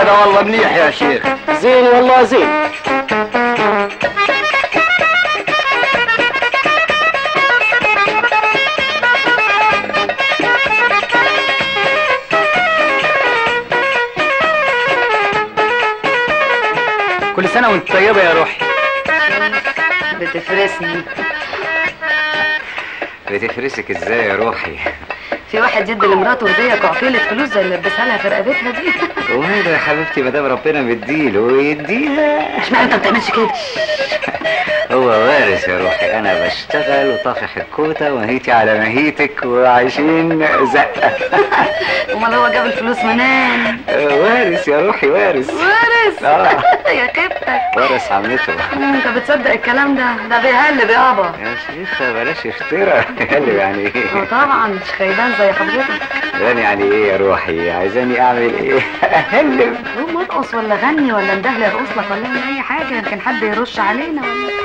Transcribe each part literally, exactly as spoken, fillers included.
هذا والله مليح يا شيخ. زين والله زين. كل سنة وانت طيبة يا روحي. بتفرسني. بتفرسك ازاي يا روحي؟ في واحد يدي لمراته هديه كعكيله فلوس زي اللي لبسها لها في رقبتها دي. وهذا يا حبيبتي ما دام ربنا مديله ويديها. اشمعنى انت ما بتعملش كده؟ هو وارث يا روحي، انا بشتغل وطافح الكوته وهيتي على مهيتك وعايشين زقه. امال هو جاب الفلوس منين؟ وارث يا روحي، وارث. وارث؟ اه يا كبتك. وارث عمته. انت بتصدق الكلام ده؟ ده بيهلب يابا. يا شيخه بلاش افترا. يهلب يعني ايه؟ اه طبعا مش خيبان زي حضرتك. خيبان يعني ايه يا روحي؟ عايزاني اعمل ايه؟ اهلب. قوم ارقص ولا غني ولا اندهل ارقص لك ولا اعمل اي حاجه، يمكن حد يرش علينا ولا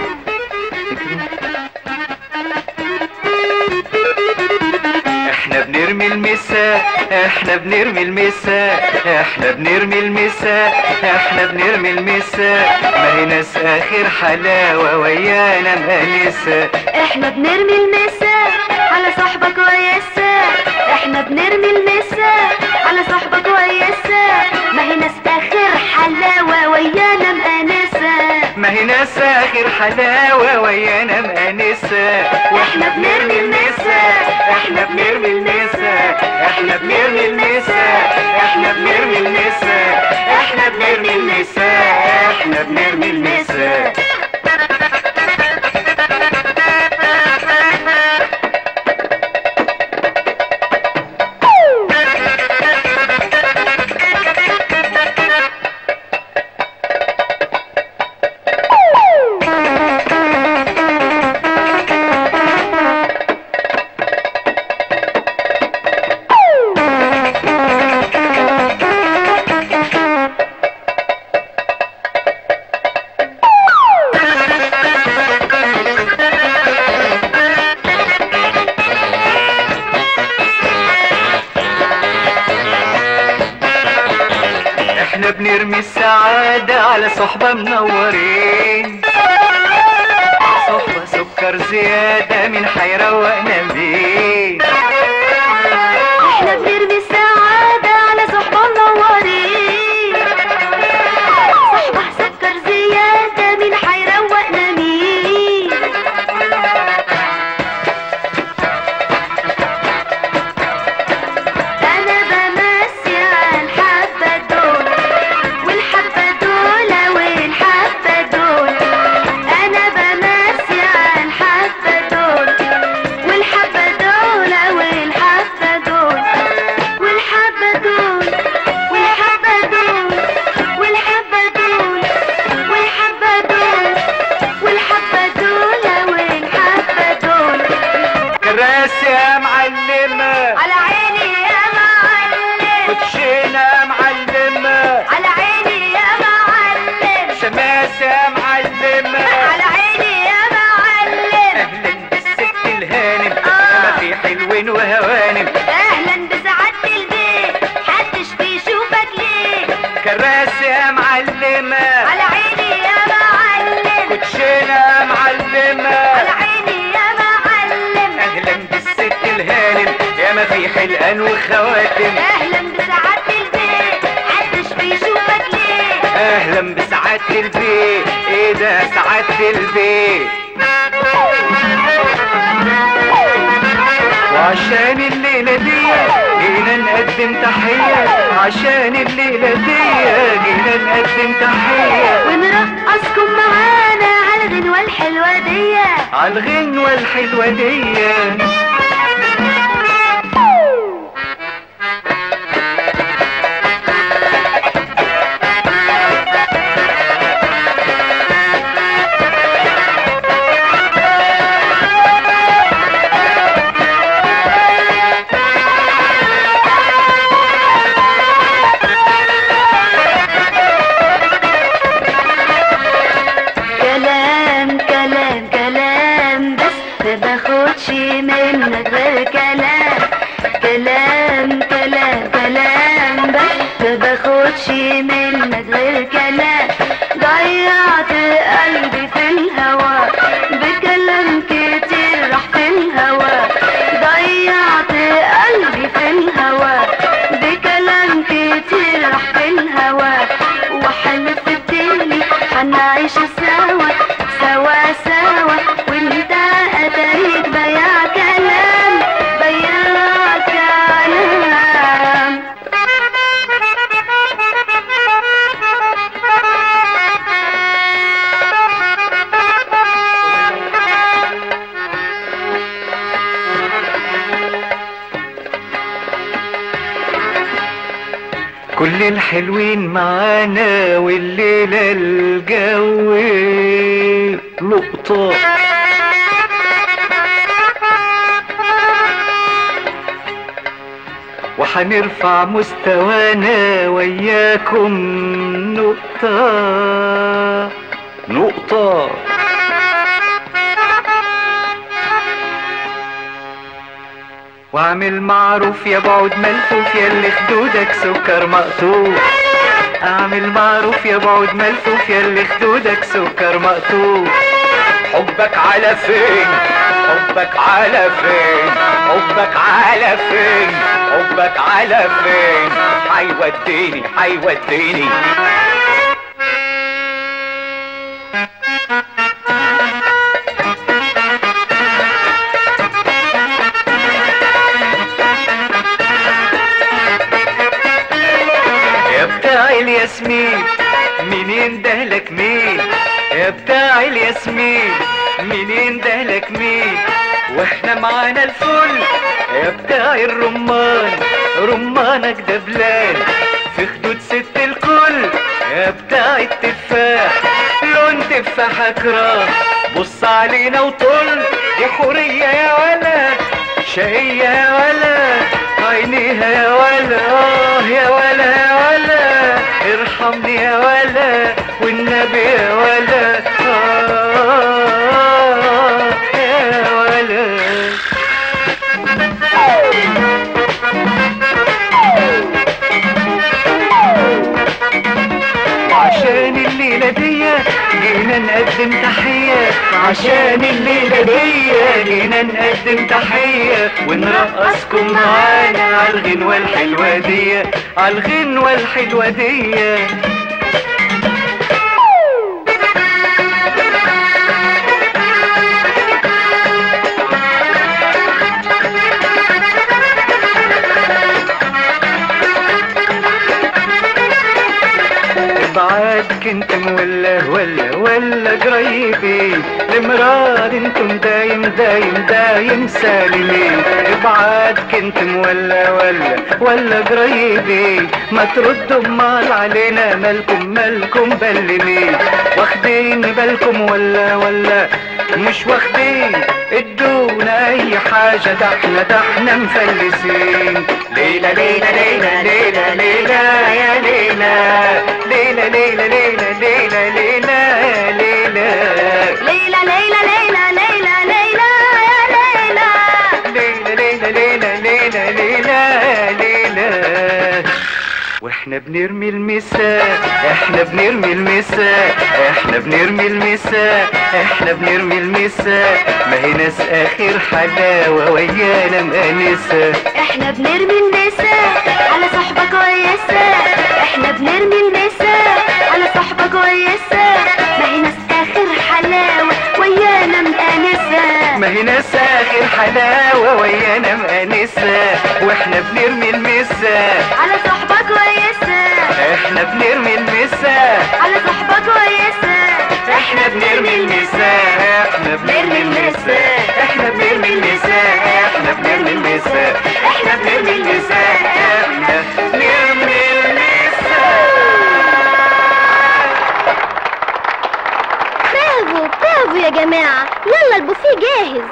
احنا بنرمي المسا، احنا بنرمي المسا، احنا بنرمي المسا، احنا بنرمي المسا، ما هي ناس اخر حلاوه ويانا مانسه. احنا بنرمي المسا على صاحبك ويسا، احنا بنرمي المسا على صاحبك ويسا، ما هي ناس اخر حلاوه ويانا مانسه، ما هي ناس اخر حلاوه ويانا مانسه. واحنا بنرمي المسا، احنا بنرمي المسا، احنا بنرمي المسا، احنا بنرمي المسا، احنا بنرمي المسا، احنا بنرمي المسا. احنا بنرمي السعادة على صحبة منورين، صحبة سكر زيادة من حيروقنا بيه. احنا بنرمي السعادة على صحبة منورين، صحبة سكر زيادة من حيروقنا مين. انا بمسي على الحبة دول والحبة دول والحبة دول، انا بمسي على الحبة دول والحبة دول والحبة دول والحبة دول والحبة دول والحبة دول والحبة دول والحبة دول والحبة دول. كراسي يا معلمة على عيني يا معلم، كوتشينة يا معلمة على عيني يا معلم، شماسة يا معلمة على عيني يا معلم. اهلا بالست الهانم، آه. ما في حلوين وهوانم. اهلا بسعادة البيت، محدش بيشوفك ليه. كراسي يا معلمة على عيني يا معلم، كوتشينة يا معلمة على عيني يا معلم. اهلا بالست الهانم، يا ما في حلقان وخواتم. اهلا بسعادة البيت، محدش بيشوفك ليه. اهلا بسعادة البيت، ايه ده سعادة البيت. وعشان الليلة دي جينا نقدم تحية، عشان الليلة دي جينا نقدم تحية، ونرقصكم معانا على الغنوة الحلوة دي، عالغنوة الحلوة دي. كلام كلام كلام بس ما باخدش منه كل الحلوين معانا والليلة الجو لقطة. وحنرفع مستوانا وياكم نقطة نقطة. واعمل معروف يا بعود ملفوف ياللي خدودك سكر مقطوع. اعمل معروف يا بعود ملفوف ياللي خدودك سكر مقطوع. حبك على فين حبك على فين حبك على فين حبك على فين حيوديني حيوديني. يا بتاع الياسمين منين دهلك مين يا بتاع الياسمين منين دهلك مين واحنا معانا الفل يا بتاع الرمان رمانك دبلان في خدود ست الكل يا بتاع التفاح لون تفاحك راه بص علينا وطل دي حورية يا ولا شقية يا ولا عينيها يا ولا اه يا ولا يا ولا ارحمني يا ولا والنبي يا ولا آه يا ولا. وعشان الليلة دي جينا نقدم تحية عشان الليلة دي جينا نقدم تحية ونرقصكم معانا عالغنوة الحلوة دي عالغنوة الحلوة دي. بعدك انت ولا ولا ولا قريبي المراد انتم دايم دايم دايم سالمين. بعدك انت ولا ولا ولا قريبي ما تردوا مال علينا مالكم مالكم بلمين. واخدين بالكم ولا ولا مش واخدين ادونا اي حاجة ده احنا ده احنا مفلسين. ليلة ليلة ليلة ليلة ليلة يا ليلة ليلة ليلة ليلة ليلة ليلة يا ليلة ليلى ليلى ليلى ليلى ليلى يا ليلى ليلة ليلة ليلة ليلة ليلة يا ليلة. واحنا بنرمي المساء احنا بنرمي المساء احنا بنرمي المساء احنا بنرمي المساء ما هي ناس اخر حلاوة ويانا مقانسة. احنا بنرمي المساء على صحبة كويسة احنا بنرمي المساء على صحبة كويسة ما هي ناس اخر حلاوة ويانا مقانسة ما هي ناس اخر حلاوة ويانا مقانسة. واحنا بنرمي المساء على صحبة كويسة احنا بنرمي المساء على صحبة كويسة احنا بنرمي المساء احنا بنرمي المساء احنا بنرمي المساء احنا بنرمي المساء احنا بنرمي المساء احنا بنرمي المساء. برافو برافو يا جماعة يلا البوفيه جاهز.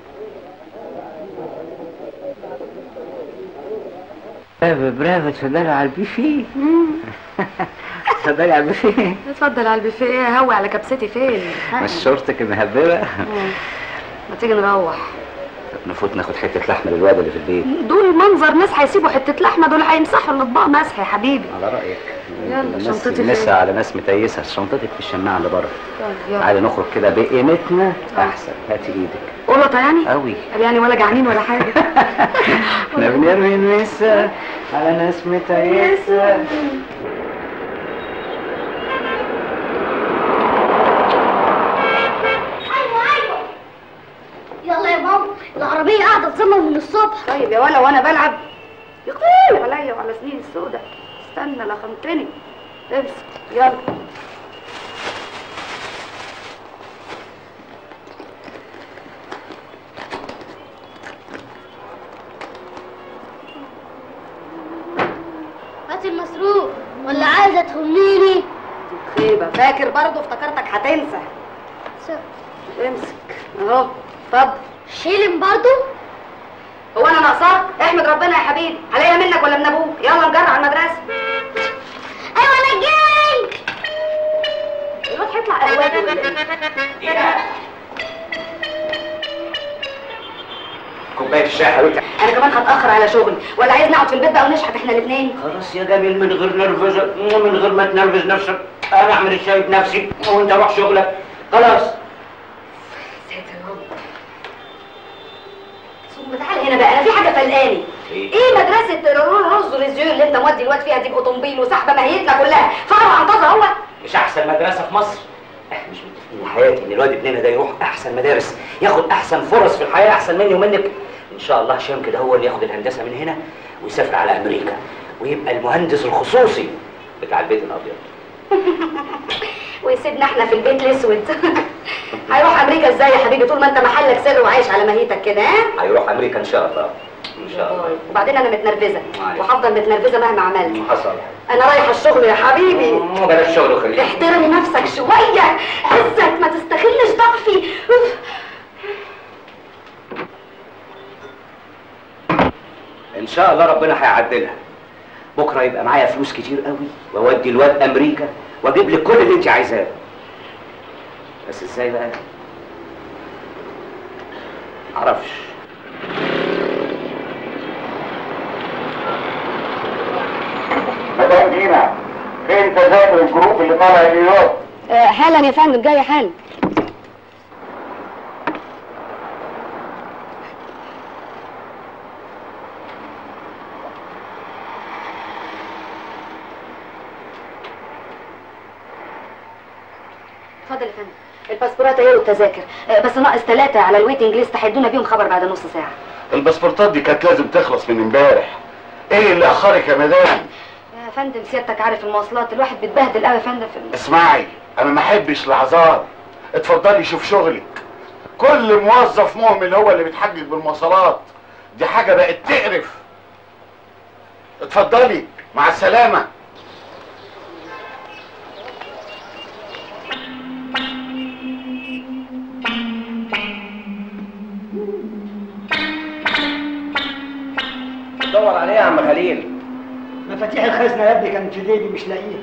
برافو برافو اتفضلوا على البوفيه. اتفضلي على البوفيه. اتفضل على البوفيه. ايه هوي على كبستي فين؟ مش شورتك مهببه؟ ما تيجي نروح نفوت ناخد حته لحمه للواد اللي في البيت. دول منظر ناس هيسيبوا حته لحمه دول هيمسحوا الاطباق مسح يا حبيبي. على رايك. يلا شنطتي فين؟ لسه على ناس متيسه شنطتك في الشماعه اللي بره. طيب يلا تعالي نخرج كده بقيمتنا احسن. هاتي ايدك. قلطه يعني؟ قوي. طب يعني ولا جعانين ولا حاجه. احنا بنرمي المسا على ناس متيسه. يلا يا ماما العربية قاعدة تزمر من الصبح. طيب يا ولا وانا بلعب يقول عليا وعلى سنين السودة. استنى لخمتني. امسك يلا. هات دلوقتي المصروف ولا عايزه تخليني؟ خيبه، فاكر برضه؟ افتكرتك هتنسى. امسك اهو، اتفضل. شيلن برضه؟ هو انا ناقصاك؟ احمد ربنا يا حبيبي، عليا منك ولا من ابوك؟ يلا نجرع على المدرسه. ايوه انا جاي. الواد هيطلع قهوجي ولا ايه؟ كوبايه الشاي يا حبيبتي. انا كمان هتاخر على شغلي، ولا عايز نقعد في البيت بقى ونشحت احنا الاثنين؟ خلاص يا جميل، من غير نرفزه، من غير ما تنرفز نفسك، انا اعمل الشاي بنفسي وانت روح شغلك. خلاص. ساتر يا رب. ثم تعالى هنا بقى، انا في حاجه فلقاني. ايه؟ ايه مدرسه روز ريزيو اللي انت مودي الواد فيها دي باوتومبيل وسحبه ماهيتنا كلها؟ فرع عنطزه هو؟ مش احسن مدرسه في مصر؟ احنا مش متفقين يا حياتي ان الواد ابننا ده يروح احسن مدارس، ياخد احسن فرص في الحياه، احسن مني ومنك. ان شاء الله هشام كده هو اللي ياخد الهندسه من هنا ويسافر على امريكا ويبقى المهندس الخصوصي بتاع البيت الابيض. ويسيبنا احنا في البيت الاسود. هيروح امريكا ازاي يا حبيبي طول ما انت محلك سر وعايش على ماهيتك كده؟ ها؟ هيروح امريكا ان شاء الله. ان شاء الله. وبعدين انا متنرفزه وهفضل متنرفزه مهما عملت. حصل. انا رايحه الشغل يا حبيبي. مو بلاش شغل وخليك. احترم نفسك شويه، عزك ما تستغلش ضعفي. ان شاء الله ربنا هيعدلها. بكره يبقى معايا فلوس كتير قوي واودي الواد امريكا واجيب لك كل اللي انت عايزاه. بس ازاي بقى؟ معرفش. مدام دينا، فين تذاكر الجروب اللي طالع نيويورك؟ أه حالا يا فندم، جايه حالا. اتفضل يا فندم، الباسبورات اهي والتذاكر، أه بس ناقص ثلاثه على الويتنج ليست، هيدونا بيهم خبر بعد نص ساعه. الباسبورتات دي كانت لازم تخلص من امبارح. ايه اللي اخرك يا مدام؟ يا فندم سيادتك عارف المواصلات، الواحد بيتبهدل قوي يا فندم في ال... اسمعي، انا ما احبش لحظات. اتفضلي شوف شغلك. كل موظف مهمل هو اللي بيتحجج بالمواصلات، دي حاجه بقت تقرف. اتفضلي، مع السلامه. دور عليه يا عم خليل. مفاتيح الخزنه يا ابني كانت في جيبي مش لاقيها.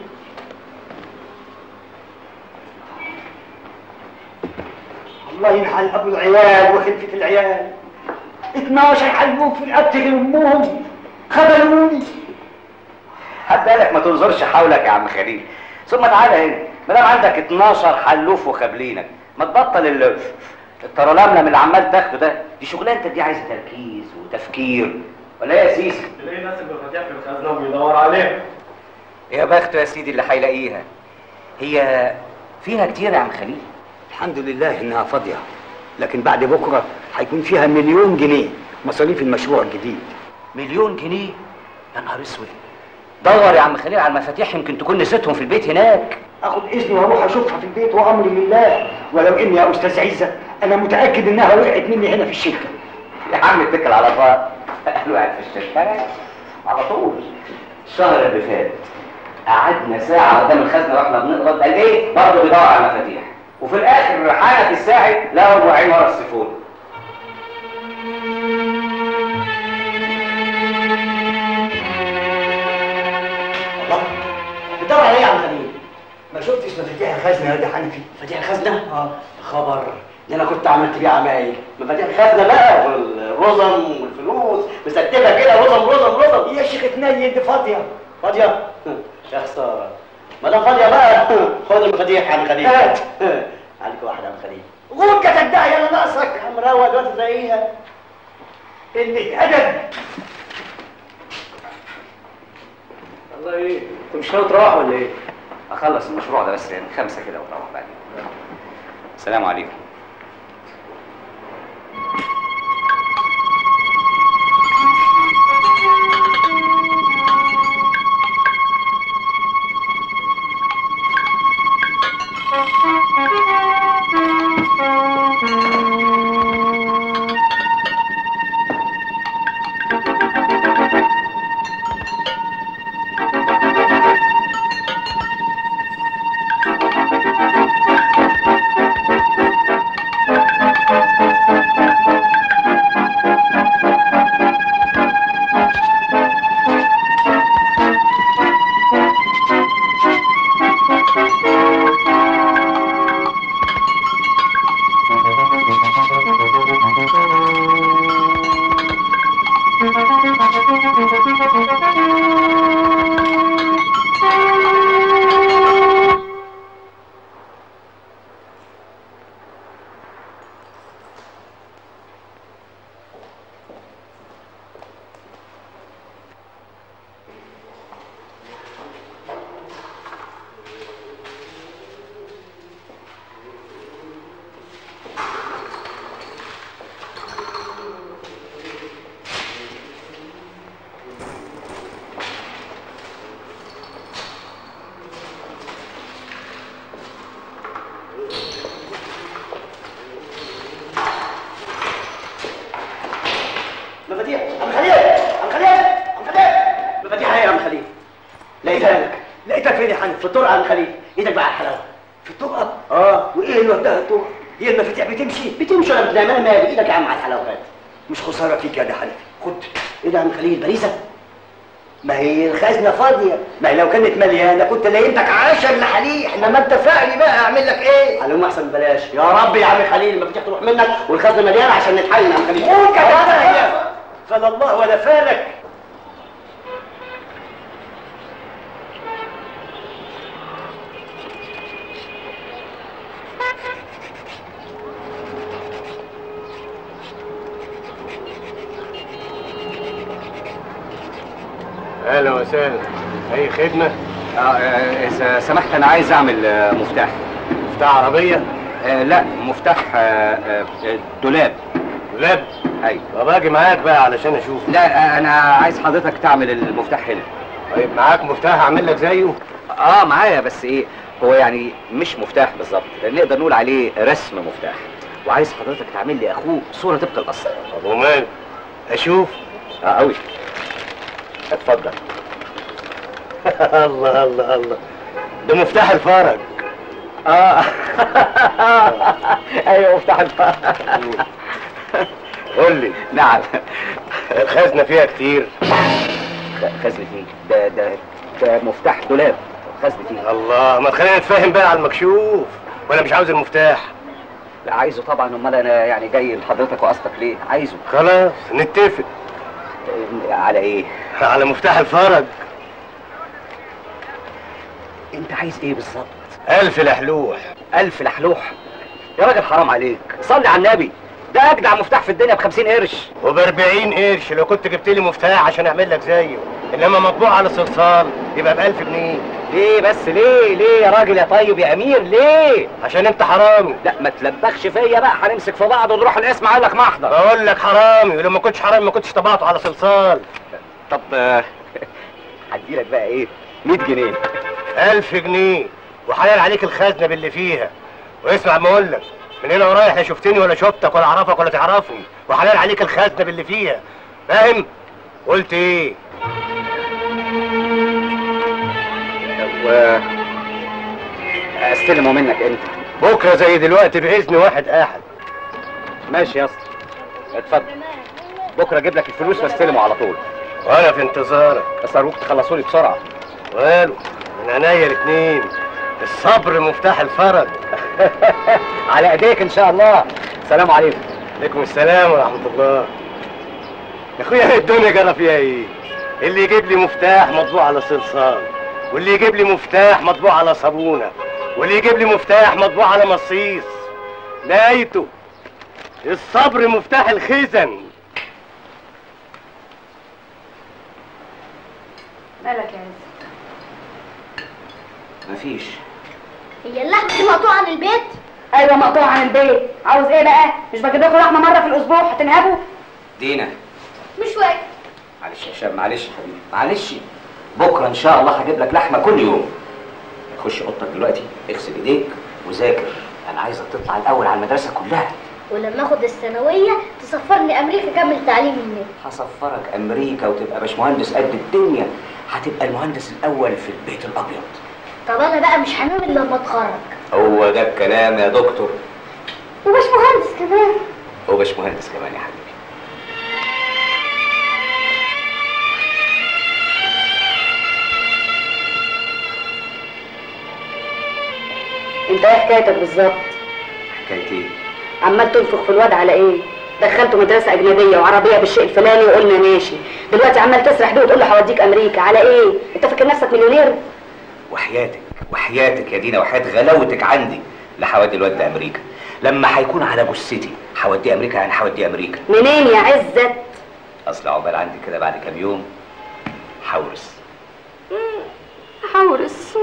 الله ينحل ابو العيال وخلفه العيال. اتناشر حلوف في رقبتي امهم خبلوني. حد قالك ما تنظرش حولك يا عم خليل؟ ثم تعالى هنا، ما دام عندك اتناشر حلوف وخابلينك، ما تبطل ال الترلملم اللي عمال تاخده ده. دي شغلانتك دي عايزه تركيز وتفكير، ولا ايه يا سيسي؟ تلاقي ناس المفاتيح في الخزنه وبيدور عليها. يا بخته يا سيدي اللي هيلاقيها. هي فيها كتير يا عم خليل؟ الحمد لله انها فاضيه، لكن بعد بكره هيكون فيها مليون جنيه مصاريف المشروع الجديد. مليون جنيه؟ يا نهار اسود. دور يا عم خليل على المفاتيح، يمكن تكون نسيتهم في البيت هناك. اخد اذني واروح اشوفها في البيت وامري لله، ولو اني يا استاذ عزه انا متاكد انها وقعت مني هنا في الشركه. يا عم اتكل على الله. الواحد في الشركه على طول. الشهر اللي فات قعدنا ساعه قدام الخزنه واحنا بنقبض، قال ايه؟ برضه بيدور على المفاتيح، وفي الاخر حنك الساعد لقوا ربعين ورا السيفون. الله، بتدور على ايه يا عم خليل؟ ما شفتش مفاتيح الخزنه يا دي حنفي؟ مفاتيح الخزنه؟ اه. خبر، ده انا كنت عملت بيه عمايل. مفاتيح الخزنه بقى والرزم والفلوس مستكتبه كده، رزم رزم رزم. يا شيخ اتنين، دي فاضيه. فاضيه؟ يا خساره. ما دام فاضيه بقى خد المفاتيح يا عم خليل. هات. عليك واحده يا عم خليل. غور كتجدع يلا ناقصك. يا عم روق دلوقتي تلاقيها. اللي ادب. والله ايه؟ انت مش ناوي تروح ولا ايه؟ اخلص المشروع ده بس يعني خمسه كده ونروح بعدين. السلام عليكم. لقيتها لك. لقيتك فين يا حنف؟ في الطرقه يا عم خليل. ايدك بقى على الحلاوه. في الطرقه؟ اه. وايه اللي وداها الطرقه؟ هي المفاتيح بتمشي؟ بتمشي ولا بتنام؟ انا مالي. ايدك يا عم على الحلاوات. مش خساره فيك يا ده حنف. خد. ايه ده يا عم خليل؟ باريزه؟ ما هي الخزنه فاضيه، ما هي لو كانت مليانه كنت لقيتك عشر لحليح، انما انت فقري بقى اعمل لك ايه؟ على احسن ببلاش. يا رب يا عم خليل المفاتيح تروح منك والخزنه مليانه عشان نتحايل يا عم خليل. قول كده. فلا الله ولا فالك. اهلا وسهلا. اي خدمه؟ اه اذا سمحت انا عايز اعمل آه مفتاح. مفتاح عربيه؟ آه لا مفتاح آه آه دولاب. دولاب؟ ايوه. طب اجي معاك بقى علشان اشوف. لا آه انا عايز حضرتك تعمل المفتاح هنا. طيب معاك مفتاح اعمل لك زيه؟ اه معايا بس ايه هو يعني مش مفتاح بالظبط، نقدر نقول عليه رسم مفتاح، وعايز حضرتك تعمل لي اخوه صوره طبق الاصل. طب ومال؟ اشوف؟ اه قوي. اتفضل. الله الله الله، ده مفتاح الفرج. اه ايوه مفتاح الفرج. قول لي. نعم. الخزنه فيها كتير؟ خزنه ايه؟ ده ده ده مفتاح دولاب. خزنه ايه؟ الله، ما تخلينا نتفاهم بقى على المكشوف، وانا مش عاوز المفتاح. لا عايزه طبعا، امال انا يعني جاي لحضرتك وقصدك ليه؟ عايزه. خلاص نتفق. على ايه؟ على مفتاح الفرج. انت عايز ايه بالظبط؟ ألف لحلوح. ألف لحلوح؟ يا راجل حرام عليك، صلي على النبي، ده أجدع مفتاح في الدنيا بخمسين قرش. وبأربعين قرش لو كنت جبت لي مفتاح عشان أعمل لك زيه، إنما مطبوع على صلصال يبقى بألف جنيه. ليه بس ليه؟ ليه يا راجل يا طيب يا أمير ليه؟ عشان أنت حرامي. لا ما تلبخش فيا بقى، هنمسك في بعض ونروح القسم أقول لك محضر. بقول لك حرامي، ولو ما كنتش حرامي ما كنتش طبعته على صلصال. طب هديلك بقى إيه؟ مية جنيه. ألف جنيه، وحلال عليك الخزنة باللي فيها. واسمع ما اقول لك، من هنا ورايح لا شفتني ولا شفتك ولا اعرفك ولا تعرفني، وحلال عليك الخزنة باللي فيها. فاهم؟ قلت ايه؟ و استلمه منك امتى؟ بكره زي دلوقتي باذن واحد احد. ماشي يا اسطى، اتفضل. بكره اجيب لك الفلوس واستلمه على طول. وانا في انتظارك. بس ارجوك تخلصوا لي بسرعه. وقالوا من عينيا الاثنين، الصبر مفتاح الفرج. على ايديك ان شاء الله. السلام عليكم. عليكم السلام ورحمه الله. يا اخويا الدنيا جرى فيها ايه؟ اللي يجيب لي مفتاح مطبوع على صلصال، واللي يجيب لي مفتاح مطبوع على صابونه، واللي يجيب لي مفتاح مطبوع على مصيص. نهايته الصبر مفتاح الخزن. مالك يا عز؟ مفيش. هي اللحمه دي مقطوعه عن البيت؟ ايوه مقطوعه عن البيت. عاوز ايه بقى؟ مش بجيب لكم لحمه مره في الاسبوع هتنهبوا؟ دينا مش واجب. معلش يا هشام، معلش يا حبيبي، معلش. بكره ان شاء الله هجيب لك لحمه كل يوم. خش اوضتك دلوقتي، اغسل ايديك وذاكر. انا عايزك تطلع الاول على المدرسه كلها. ولما اخد الثانويه تسفرني امريكا اكمل تعليمي هناك. هسفرك امريكا وتبقى باشمهندس قد الدنيا. هتبقى المهندس الاول في البيت الابيض. طب انا بقى مش هنام الا لما اتخرج. هو ده الكلام يا دكتور. ومش مهندس كمان. هو باشمهندس كمان يا حبيبي. انت ايه حكايتك بالظبط؟ حكاية ايه؟ عمال تنفخ في الواد على ايه؟ دخلته مدرسه اجنبيه وعربيه بالشيء الفلاني وقلنا ماشي، دلوقتي عمال تسرح بيه وتقول له هوديك امريكا على ايه؟ انت فاكر نفسك مليونير؟ وحياتك وحياتك يا دينا وحياة غلاوتك عندي لحودي الواد ده امريكا. لما هيكون على جثتي هوديه امريكا، يعني هوديه امريكا. منين يا عزت؟ اصل عقبال عندي كده بعد كام يوم هورث. هورث.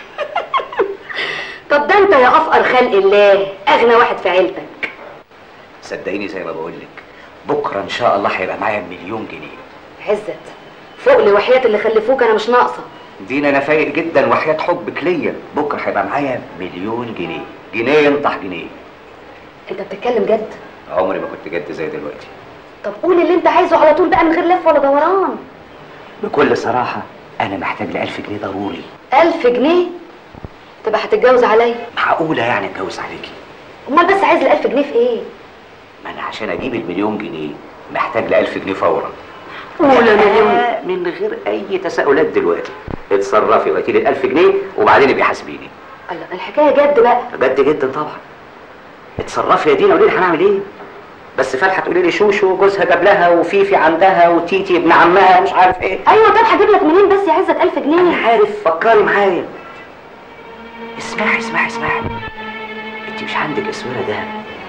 طب ده انت يا افقر خلق الله، اغنى واحد في عيلتك. صدقيني زي ما بقول لك، بكره ان شاء الله هيبقى معايا مليون جنيه. عزت فوق لي وحياة اللي خلفوك انا مش ناقصه. دينا انا فايق جدا وحياة حبك ليا، بكره هيبقى معايا مليون جنيه، جنيه ينطح جنيه. انت بتتكلم جد؟ عمري ما كنت جد زي دلوقتي. طب قول اللي انت عايزه على طول بقى من غير لف ولا دوران. بكل صراحه انا محتاج ل ألف جنيه ضروري. ألف جنيه؟ تبقى هتتجوز عليا؟ معقوله يعني اتجوز عليكي؟ امال بس عايز ال ألف جنيه في ايه؟ ما انا عشان اجيب المليون جنيه محتاج ل ألف جنيه فورا. ولا مليون؟ من غير اي تساؤلات دلوقتي. اتصرفي وهاتي لي ال ألف جنيه وبعدين ابقي حاسبيني. الله، الحكايه جد بقى؟ جد جدا طبعا. اتصرفي يا دينا، قولي لي هنعمل ايه؟ بس فالحه تقولي لي شوشو جوزها جاب لها، وفيفي عندها، وتيتي ابن عمها مش عارف ايه. ايوه طب هجيب لك منين بس يا عزت ألف جنيه؟ انا عارف، فكري معايا. اسمعي اسمعي اسمعي، انت مش عندك اسوره دهب؟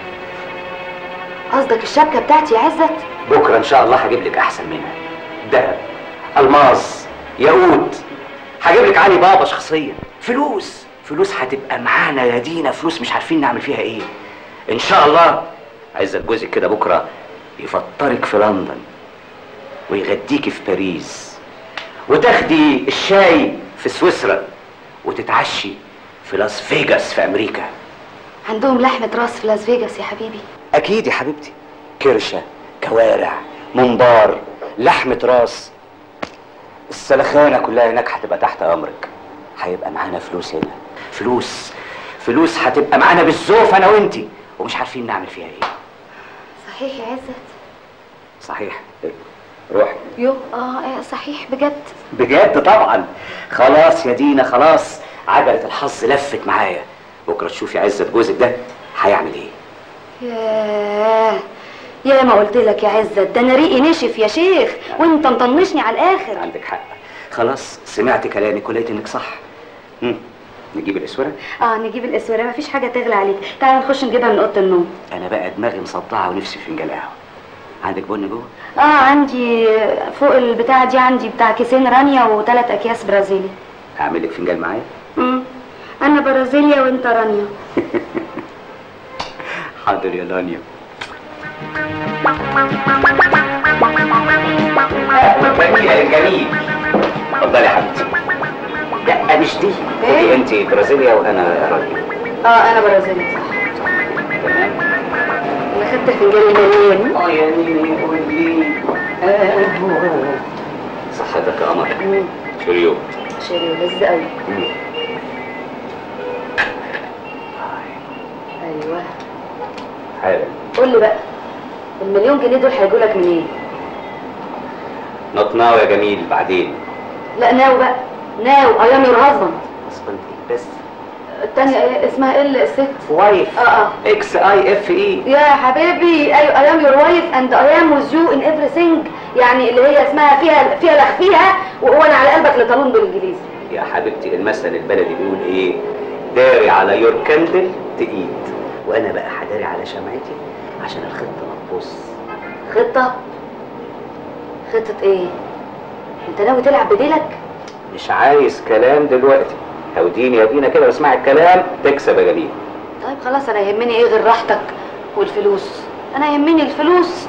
قصدك الشبكه بتاعتي يا عزت؟ بكره ان شاء الله هجيب لك احسن منها. دهب، الماس، ياقوت، هجيب لك علي بابا شخصيا. فلوس فلوس هتبقى معانا يا دينا، فلوس مش عارفين نعمل فيها ايه. ان شاء الله عايزة جوزك كده بكره يفطرك في لندن ويغديكي في باريس، وتاخدي الشاي في سويسرا، وتتعشي في لاس فيجاس في امريكا. عندهم لحمه راس في لاس فيجاس يا حبيبي؟ اكيد يا حبيبتي، كرشه، كوارع، ممبار، لحمه راس، السلخانه كلها هناك هتبقى تحت امرك. هيبقى معانا فلوس هنا، فلوس فلوس هتبقى معانا بالزوف انا وانتي، ومش عارفين نعمل فيها ايه. صحيح يا عزت؟ صحيح. روحي. يو اه صحيح بجد؟ بجد طبعا. خلاص يا دينا خلاص، عجله الحظ لفت معايا. بكره تشوفي عزت جوزك ده هيعمل ايه. ياه يا ما قلت لك يا عزت، ده انا ريقي نشف يا شيخ، وانت مطنشني على الاخر. عندك حق. خلاص سمعت كلامك ولقيت انك صح. امم نجيب الاسوره؟ اه نجيب الاسوره، مفيش حاجه تغلى عليك. تعال نخش نجيبها من اوضه النوم. انا بقى دماغي مصدعه ونفسي في فنجان قهوه. عندك بن جوه؟ اه عندي فوق البتاعه دي، عندي بتاع كيسين رانيا وثلاث اكياس برازيلي. هعمل لك فنجان معايا؟ امم انا برازيليا وانت رانيا. حاضر يا لانيا. جميل يا جميل. اتفضلي يا حبيبتي. لا مش دي. ايه؟ انت برازيليا وانا رانيا. اه انا برازيليا صح. تمام. انا خدت فنجان المليان. اه يا نيني قولي. صحتك يا قمر. شريو. شيري لذيذ قوي. ايوه. حالا. قول لي بقى، المليون جنيه دول هيجوا لك منين؟ نوت ناو يا جميل، بعدين. لا ناو بقى، ناو اي ام يور هازبند. هازبند بس. الثانية اسمها ايه الست؟ وايف. اه اه اكس اي اف اي. يا حبيبي ايوه اي ام يور وايف اند اي ام وذ يو ان ايفريثينج، يعني اللي هي اسمها فيها فيها لخ فيها وانا على قلبك لطالون بالانجليزي. يا حبيبتي المثل البلدي بيقول ايه؟ داري على يور كندل تقيد، وانا بقى هداري على شمعتي عشان الخطه ما تبص. خطه؟ خطه ايه؟ انت ناوي تلعب بديلك؟ مش عايز كلام دلوقتي، هوديني يا دينا كده واسمعي الكلام تكسب يا جميل. طيب خلاص، انا يهمني ايه غير راحتك والفلوس؟ انا يهمني الفلوس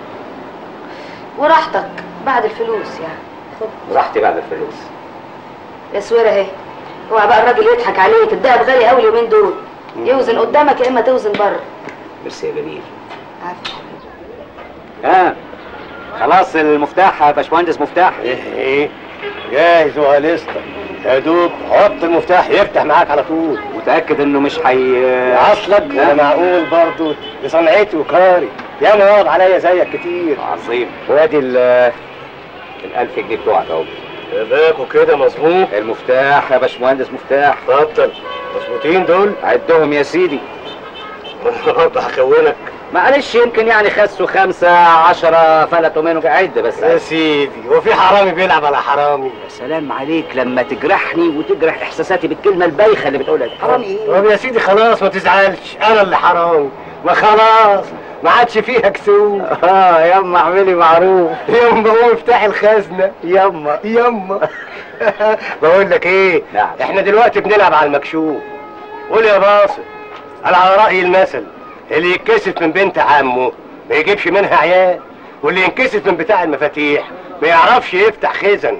وراحتك بعد الفلوس. يعني خد راحتي بعد الفلوس. يا سويرة اهي، اوعى بقى الراجل يضحك عليك، الدهب غالي قوي اليومين دول، يوزن قدامك يا اما توزن بره. بس يا جميل. عارفه. ها خلاص المفتاح يا باشمهندس مفتاح. ايه ايه جاهز وهلسطة، يا دوب حط المفتاح يفتح معاك على طول. متأكد انه مش حي اصلك انا معقول برضه، دي صنعتي وكاري، يا مواد عليا زيك كتير. عظيم. وادي ال الألف جنيه بتوعك اهو. باكو كده مظبوط. المفتاح يا باشمهندس مفتاح. اتفضل. مظبوطين دول؟ عدهم يا سيدي. برضه هخونك. معلش يمكن يعني خسوا خمسة عشرة فلتوا منهم، عد بس يا سيدي، هو في حرامي بيلعب على حرامي؟ يا سلام عليك لما تجرحني وتجرح احساساتي بالكلمة البايخة اللي بتقولها دي. حرامي ايه؟ طب يا سيدي خلاص ما تزعلش، انا اللي حرامي، ما خلاص ما عادش فيها كسوف. اه يما اعملي معروف. يما قوم افتحي الخزنة. يما يما. بقول لك ايه؟ نعم. احنا دلوقتي بنلعب على المكشوف. قول يا باصر، انا على رأي المثل، اللي يتكسف من بنت عمه ما يجيبش منها عيال، واللي ينكسف من بتاع المفاتيح ما يعرفش يفتح خزن.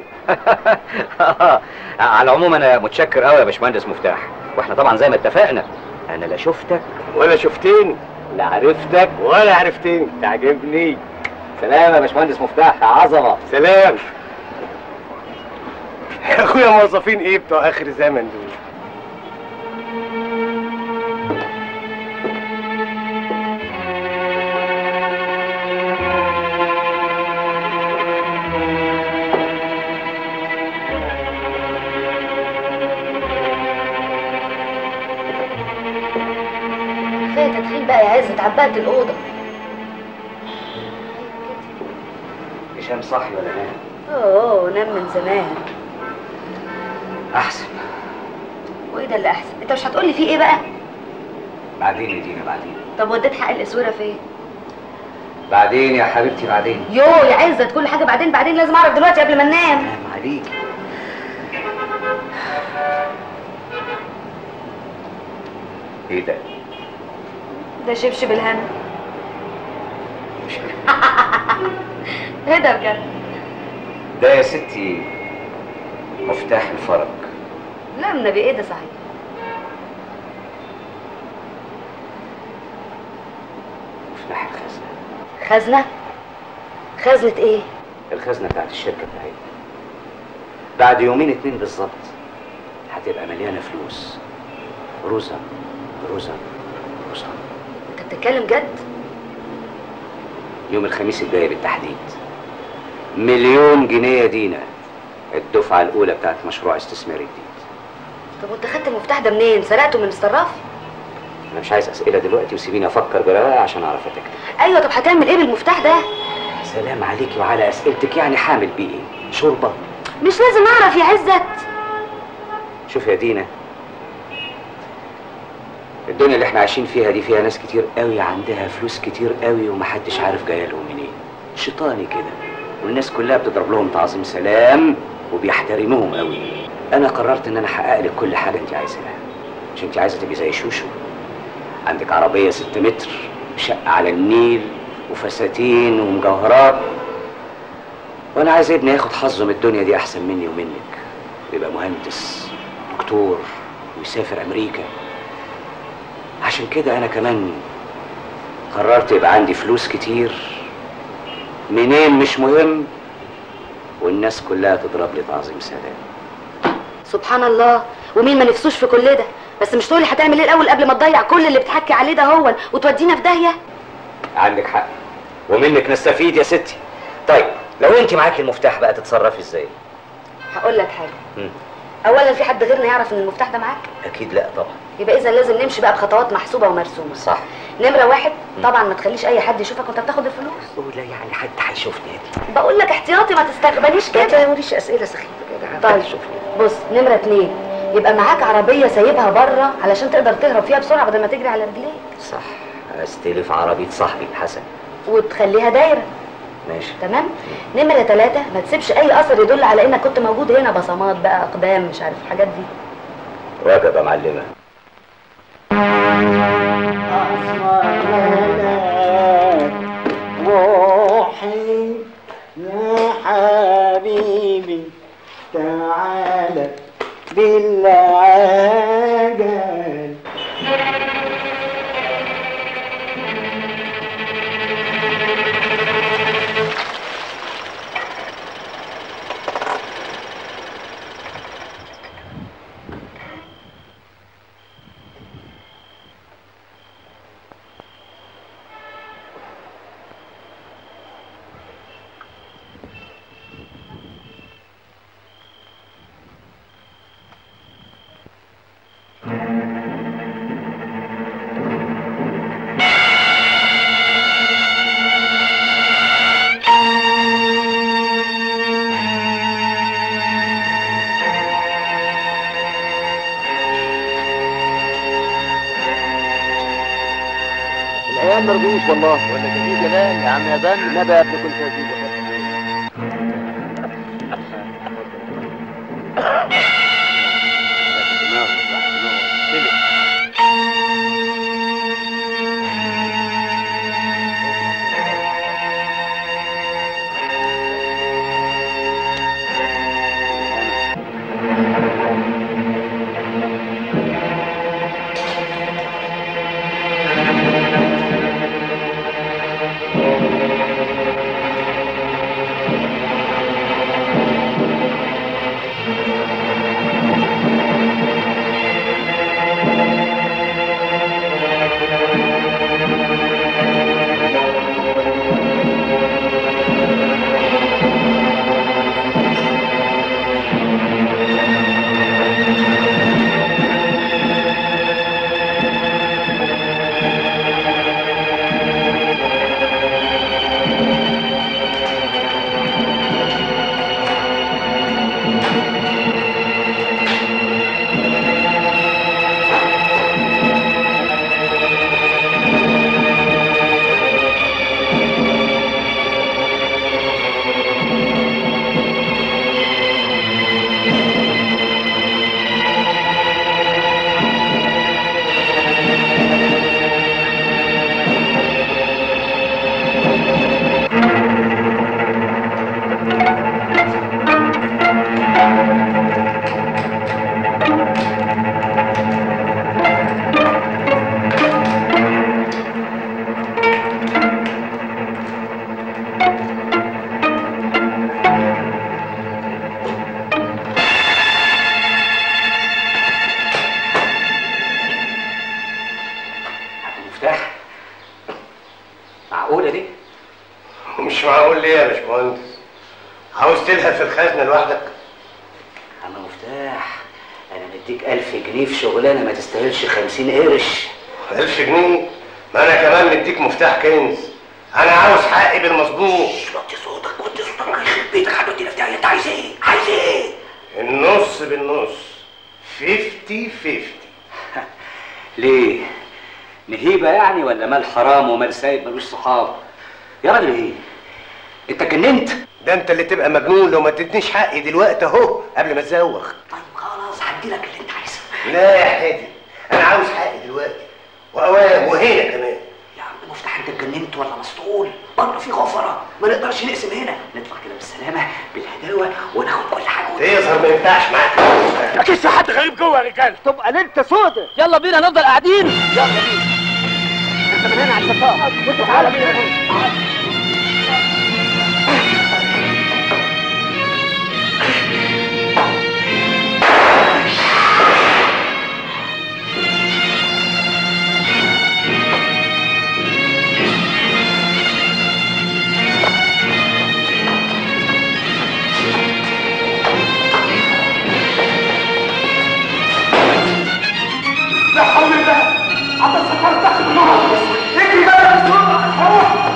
على العموم انا متشكر قوي يا باشمهندس مفتاح، واحنا طبعا زي ما اتفقنا انا لا شفتك ولا شفتني، لا عرفتك ولا عرفتني. تعجبني. سلام يا باشمهندس مفتاح يا عظمه. سلام. يا اخويا موظفين ايه بتوع اخر زمن دول؟ كفايه تدخين بقى يا عزت، عبقت الاوضه. هشام صاحي ولا نام؟ اوه نام من زمان. احسن. وايه ده اللي احسن؟ انت مش هتقولي فيه ايه بقى؟ بعدين يا دينا بعدين. طب وديت حق الاسوره فين؟ بعدين يا حبيبتي بعدين. يو يا عزت، كل حاجه بعدين بعدين، لازم اعرف دلوقتي قبل ما ننام. نام عليك. ايه ده؟ ده شبشب الهنا. ايه ده بجد؟ ده يا ستي مفتاح الفرج. لا النبي، ايه ده صحيح؟ مفتاح الخزنة. خزنة؟ خزنة ايه؟ الخزنة بتاعت الشركة بتاعتنا. بعد يومين اتنين بالظبط هتبقى مليانة فلوس. روزا روزا روزا. انت بتتكلم جد؟ يوم الخميس الجاي بالتحديد. مليون جنيه يا دينا، الدفعة الأولى بتاعت مشروع استثماري جديد. طب وانت خدت المفتاح ده منين؟ سرقته من الصراف؟ أنا مش عايز أسئلة دلوقتي، وسيبيني أفكر برواقة عشان أعرف أتكلم. أيوه، طب هتعمل إيه بالمفتاح ده؟ سلام عليكي وعلى أسئلتك، يعني حامل بيه إيه؟ شوربة؟ مش لازم أعرف يا عزت. شوف يا دينا، الدنيا اللي احنا عايشين فيها دي فيها ناس كتير قوي عندها فلوس كتير قوي ومحدش عارف جايه لهم منين. شيطاني كده، والناس كلها بتضرب لهم تعظيم سلام وبيحترموهم قوي. انا قررت ان انا احقق لك كل حاجه انت عايزاها. مش انت عايزه تبقي زي شوشو؟ عندك عربيه ست متر، شقه على النيل، وفساتين ومجوهرات. وانا عايز ابني ياخد حظه من الدنيا دي احسن مني ومنك، ويبقى مهندس دكتور ويسافر امريكا. عشان كده انا كمان قررت يبقى عندي فلوس كتير، منين مش مهم، والناس كلها تضرب لي تعظيم سلام. سبحان الله، ومين ما نفسوش في كل ده؟ بس مش تقولي هتعمل ايه الاول قبل ما تضيع كل اللي بتحكي عليه ده هون وتودينا في داهيه؟ عندك حق، ومنك نستفيد يا ستي. طيب لو انت معاكي المفتاح بقى تتصرفي ازاي؟ هقول لك حاجه. مم. اولا في حد غيرنا يعرف ان المفتاح ده معاك؟ اكيد لا طبعا. يبقى اذا لازم نمشي بقى بخطوات محسوبه ومرسومه. صح. نمره واحد، طبعا ما تخليش اي حد يشوفك وانت بتاخد الفلوس. ولا يعني حد هيشوفني يا دي؟ بقول لك احتياطي، ما تستغبنيش كده. ما تقوليش اسئله سخيفه كده. طيب بص، نمره اتنين، يبقى معاك عربيه سايبها بره علشان تقدر تهرب فيها بسرعه بدل ما تجري على رجليك. صح، استلف عربيه صاحبي حسن وتخليها دايره. ماشي تمام. نمره ثلاثة، ما تسيبش اي اثر يدل على انك كنت موجود هنا، بصمات بقى، اقدام، مش عارف الحاجات دي. واجب يا معلمه. روحي يا حبيبي تعالى بالعجل. العيال مرجوش والله. ولا جديد جلال يا عم يا بان، النبي يا ابني كنت هجيب داخل في الخزنه لوحدك؟ عم مفتاح، انا مديك ألف جنيه في شغلانه ما تستاهلش خمسين قرش. ألف جنيه؟ ما انا كمان مديك مفتاح كنز. انا عاوز حقي بالمظبوط. وطي صوتك وطي صوتك، الله يخرب بيتك، هتودينا في داهيه. انت عايز ايه؟ عايز ايه؟ النص بالنص، خمسين خمسين. ليه؟ نهيبه يعني ولا مال حرام ومال سايب ملوش صحاب؟ يا راجل ايه؟ انت اتجننت؟ ده انت اللي تبقى مجنون لو ما اديتنيش حقي دلوقتي اهو قبل ما اتزوغ. طيب خلاص هديلك اللي انت عايزه. لا يا حادي، انا عاوز حقي دلوقتي واوام وهنا كمان. يا عم مفتاح، انت اتجننت ولا مسطول؟ بره في غفره، ما نقدرش نقسم هنا، نطلع كده بالسلامه بالهداوه وناخد كل حاجه. تظهر ما ينفعش معاك. اكيد في حد غريب جوه يا رجاله. تبقى ليلة سودة. يلا بينا نفضل قاعدين. يلا بينا. انت من هنا على الشفاء وانت تعالى بينا هنا. لا حول الله، عم السكر تحت النهر. اجري بقى بسرعه. روح.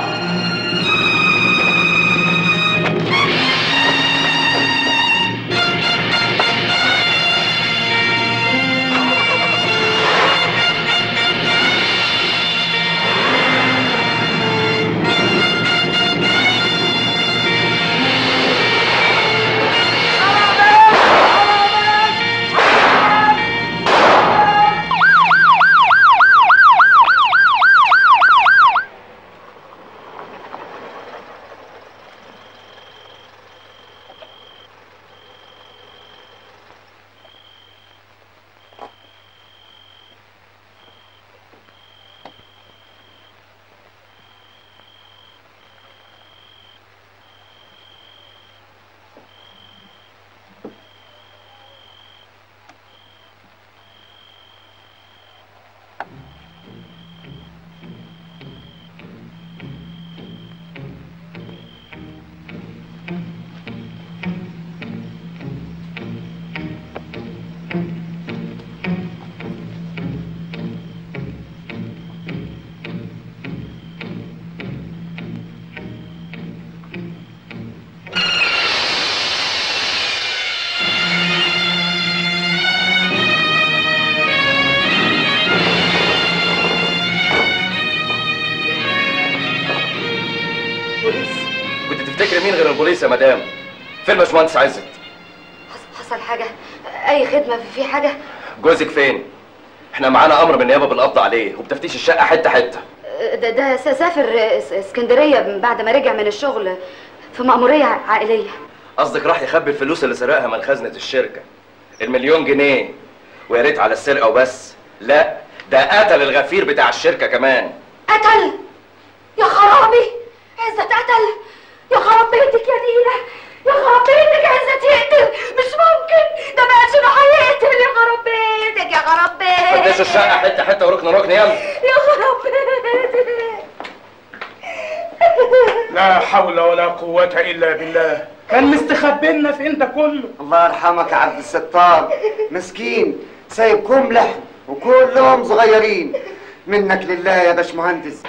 مين غير البوليس يا مدام؟ فين باشمهندس عزت؟ حصل حاجة؟ أي خدمة في حاجة؟ جوزك فين؟ احنا معانا أمر بالنيابة بالقبض عليه وبتفتيش الشقة حتة حتة. ده ده سافر اسكندرية بعد ما رجع من الشغل في مأمورية عائلية. قصدك راح يخبي الفلوس اللي سرقها من خزنة الشركة، المليون جنيه، ويا ريت على السرقة وبس، لا ده قتل الغفير بتاع الشركة كمان. قتل؟ يا خرابي، عزت قتل؟ يا خراب بيتك يا دينا، يا خراب بيتك عزت يقتل؟ مش ممكن، ده ما قالش انه هيقتل. يا خراب بيتك، يا خراب بيتك. فتش الشقة حتة حتة وركن ركن يلا. يا خراب بيتك. لا حول ولا قوة إلا بالله، كان مستخبينا فين ده كله؟ الله يرحمك يا عبد الستار، مسكين سايب كوم لحم وكلهم صغيرين. منك لله يا باشمهندس.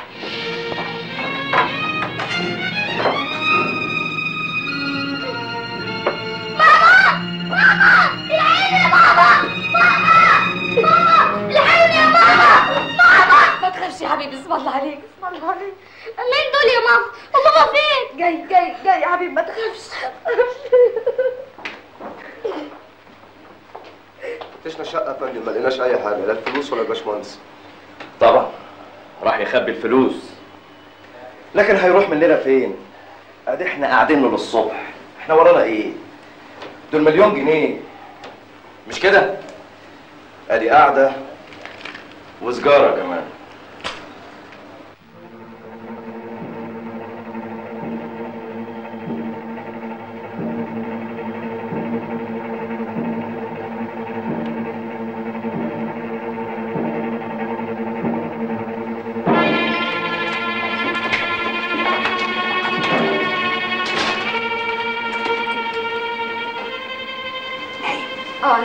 ما تخافش يا حبيبي، اسم الله عليك، اسم الله عليك. مين دول يا ماما؟ ماما فين؟ جاي جاي جاي يا حبيبي، ما تخافش. فتشنا الشقة يا فندم، ما لقيناش أي حاجة، لا الفلوس ولا الباشمهندس. طبعا راح يخبي الفلوس، لكن هيروح مننا فين؟ ادي احنا قاعدين له للصبح، احنا ورانا ايه؟ دول مليون جنيه مش كده؟ ادي قاعدة وسجارة كمان.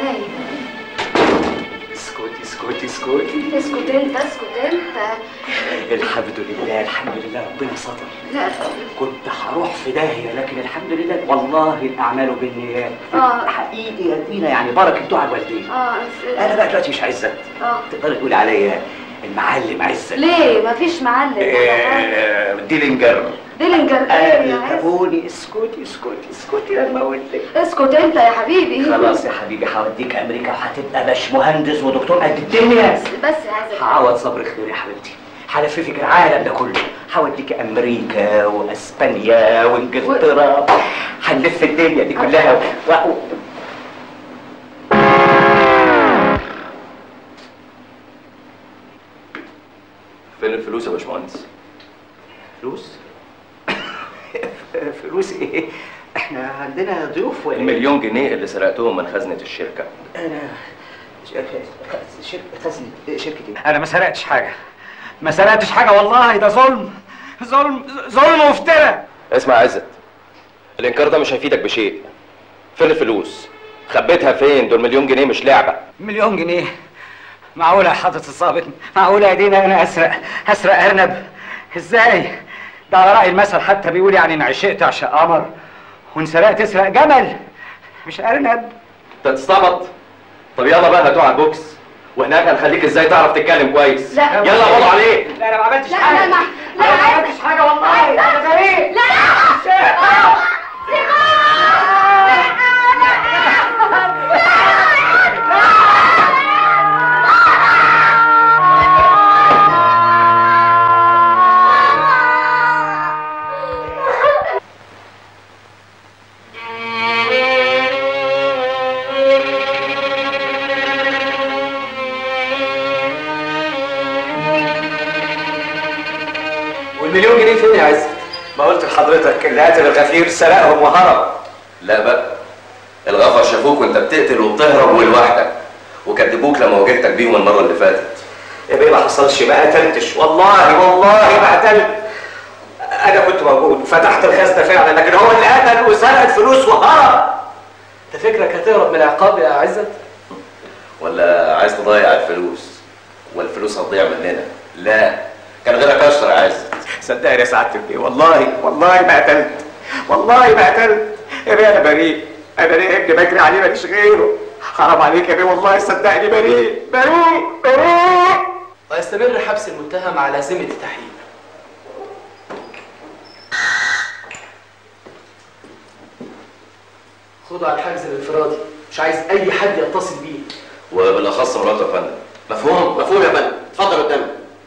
ازاي؟ اسكتي اسكتي اسكتي. اسكت انت اسكت انت. الحمد لله الحمد لله ربنا ستر. لا كنت هروح في داهيه لكن الحمد لله والله الاعمال بالنيات. اه حقيقي يا دينا يعني بركه دعاء الوالدين. اه انا بقى دلوقتي مش عزت. اه تقدري تقولي عليا المعلم عزت. ليه؟ مفيش معلم ولا حاجه. آه ديلينجر. ديلينجر ايه يا عز؟ الكابوني. اسكتي اسكتي اسكتي لما اقول لك. اسكت انت يا حبيبي. خلاص يا حبيبي هوديك امريكا وهتبقى باش مهندس ودكتور قد الدنيا. بس بس يا عز. هعوض صبر خير يا حبيبتي. هلففك العالم ده كله. هوديك امريكا واسبانيا وانجلترا. هنلف الدنيا دي كلها و... و... فين الفلوس يا باشمهندس؟ فلوس؟ فلوس ايه؟ احنا عندنا ضيوف ولا المليون جنيه اللي سرقتهم من خزنة الشركة. انا شركة خزنة شركة ايه؟ انا ما سرقتش حاجة. ما سرقتش حاجة والله ده ظلم. ظلم ظلم وافتراء. اسمع يا عزت، الانكار ده مش هيفيدك بشيء. فين الفلوس؟ خبيتها فين؟ دول مليون جنيه مش لعبة. مليون جنيه؟ معقولة يا حضرة الظابط؟ معقولة يا دينا انا اسرق اسرق ارنب؟ ازاي؟ ده على رأي المثل حتى بيقول يعني ان عشقت عشق قمر وان سرقت تسرق جمل مش ارنب. انت تستعبط؟ طب يلا بقى هاتوه على البوكس وهناك هنخليك ازاي تعرف تتكلم كويس. لا يلا قبضوا عليه. لا انا ما عملتش لا حاجة. لا لا لا ما عملتش حاجة والله. انا بريء. لا لا والمليون جنيه فين يا عزت؟ ما قلت لحضرتك اللي قتل الغفير سرقهم وهرب. لا بقى، الغفر شافوك وانت بتقتل وبتهرب ولوحدك وكدبوك لما واجهتك بيهم المره اللي فاتت. يا بيه ما حصلش، ما قتلتش والله والله ما قتلت. انا كنت موجود وفتحت الخزنه فعلا لكن هو اللي قتل وسرق الفلوس وهرب. انت فكرك هتهرب من العقاب يا عزت؟ ولا عايز تضيع الفلوس والفلوس هتضيع مننا؟ لا، كان غيرك اشطر يا عزت. صدقني يا سعاده البيه والله والله ما قتلت والله ما قتلت. يا بيه انا بريء، انا بريء ابني بجري عليه ماليش غيره. حرام عليك يا بيه والله صدقني بريء بريء بريء. ويستمر حبس المتهم على ذمة التحقيق. خده على الحجز الانفرادي، مش عايز اي حد يتصل بيه وبالاخص مراته يا فندم. مفهوم مفهوم يا فندم. اتفضل قدامي.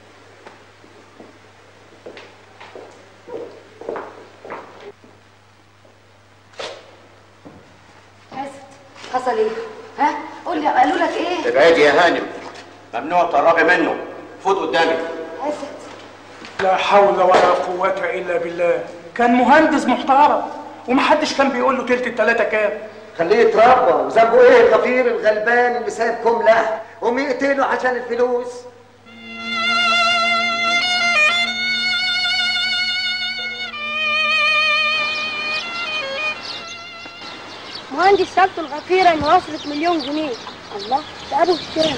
حصل ايه؟ ها؟ قول لي قالوا لك ايه؟ ابعدي يا هانم، ممنوع تقربي منه. فوت قدامي. عزت لا حول ولا قوة إلا بالله. كان مهندس محترم ومحدش كان بيقول له تلت التلاتة كام. خليه يتربى. وذنبه ايه الغفير الغلبان اللي سايبكم له؟ قوم يقتله عشان الفلوس. مهندس سالته الغفيرة ان وصلت مليون جنيه. الله، ده ابو الشرع.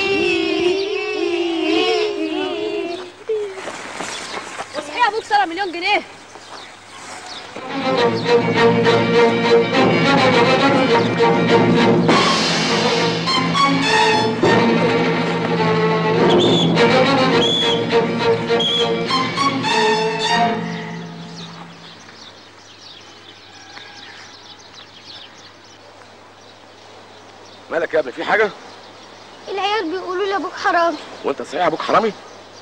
وصحيح ابوك سرق مليون جنيه؟ مالك يا ابني؟ في حاجة؟ العيال بيقولوا لي ابوك حرامي. وانت صحيح ابوك حرامي؟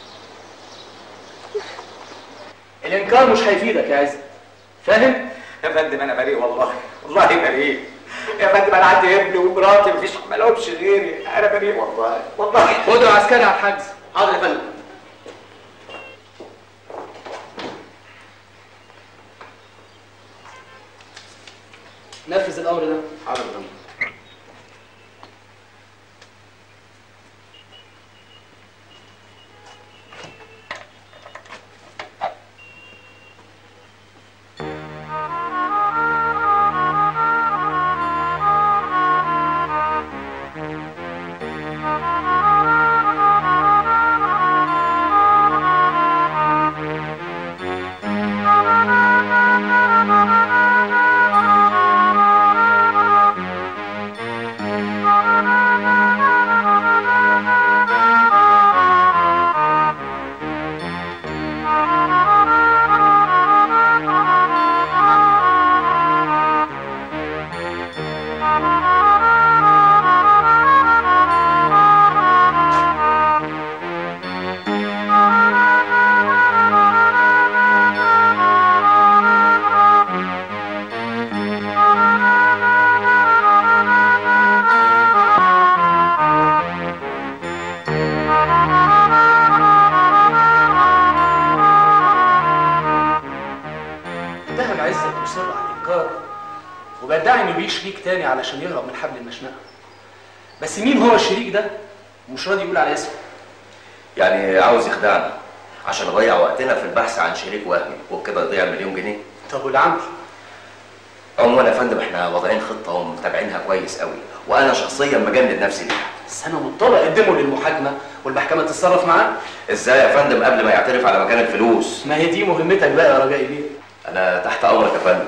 الانكار مش هيفيدك يا عزت، فاهم؟ يا فندم انا بريء والله والله بريء. يا فندم انا عندي ابني ومراتي مفيش ما لهمش غيري. انا بريء والله والله. خده عسكري على الحجز. حاضر يا فندم. نفذ الامر ده. حاضر يا فندم. شريك تاني علشان يهرب من حبل المشنقه. بس مين هو الشريك ده؟ مش راضي يقول على اسمه. يعني عاوز يخدعنا عشان نضيع وقتنا في البحث عن شريك وهمي وبكده يضيع المليون جنيه. طب والعمل؟ عموما يا فندم احنا واضعين خطه ومتابعينها كويس قوي، وانا شخصيا مجند نفسي ليها. بس انا مضطر اقدمه للمحاكمه والمحكمه تتصرف معاه. ازاي يا فندم قبل ما يعترف على مكان الفلوس؟ ما هي دي مهمتك بقى يا رجائي بيه. انا تحت امرك يا فندم.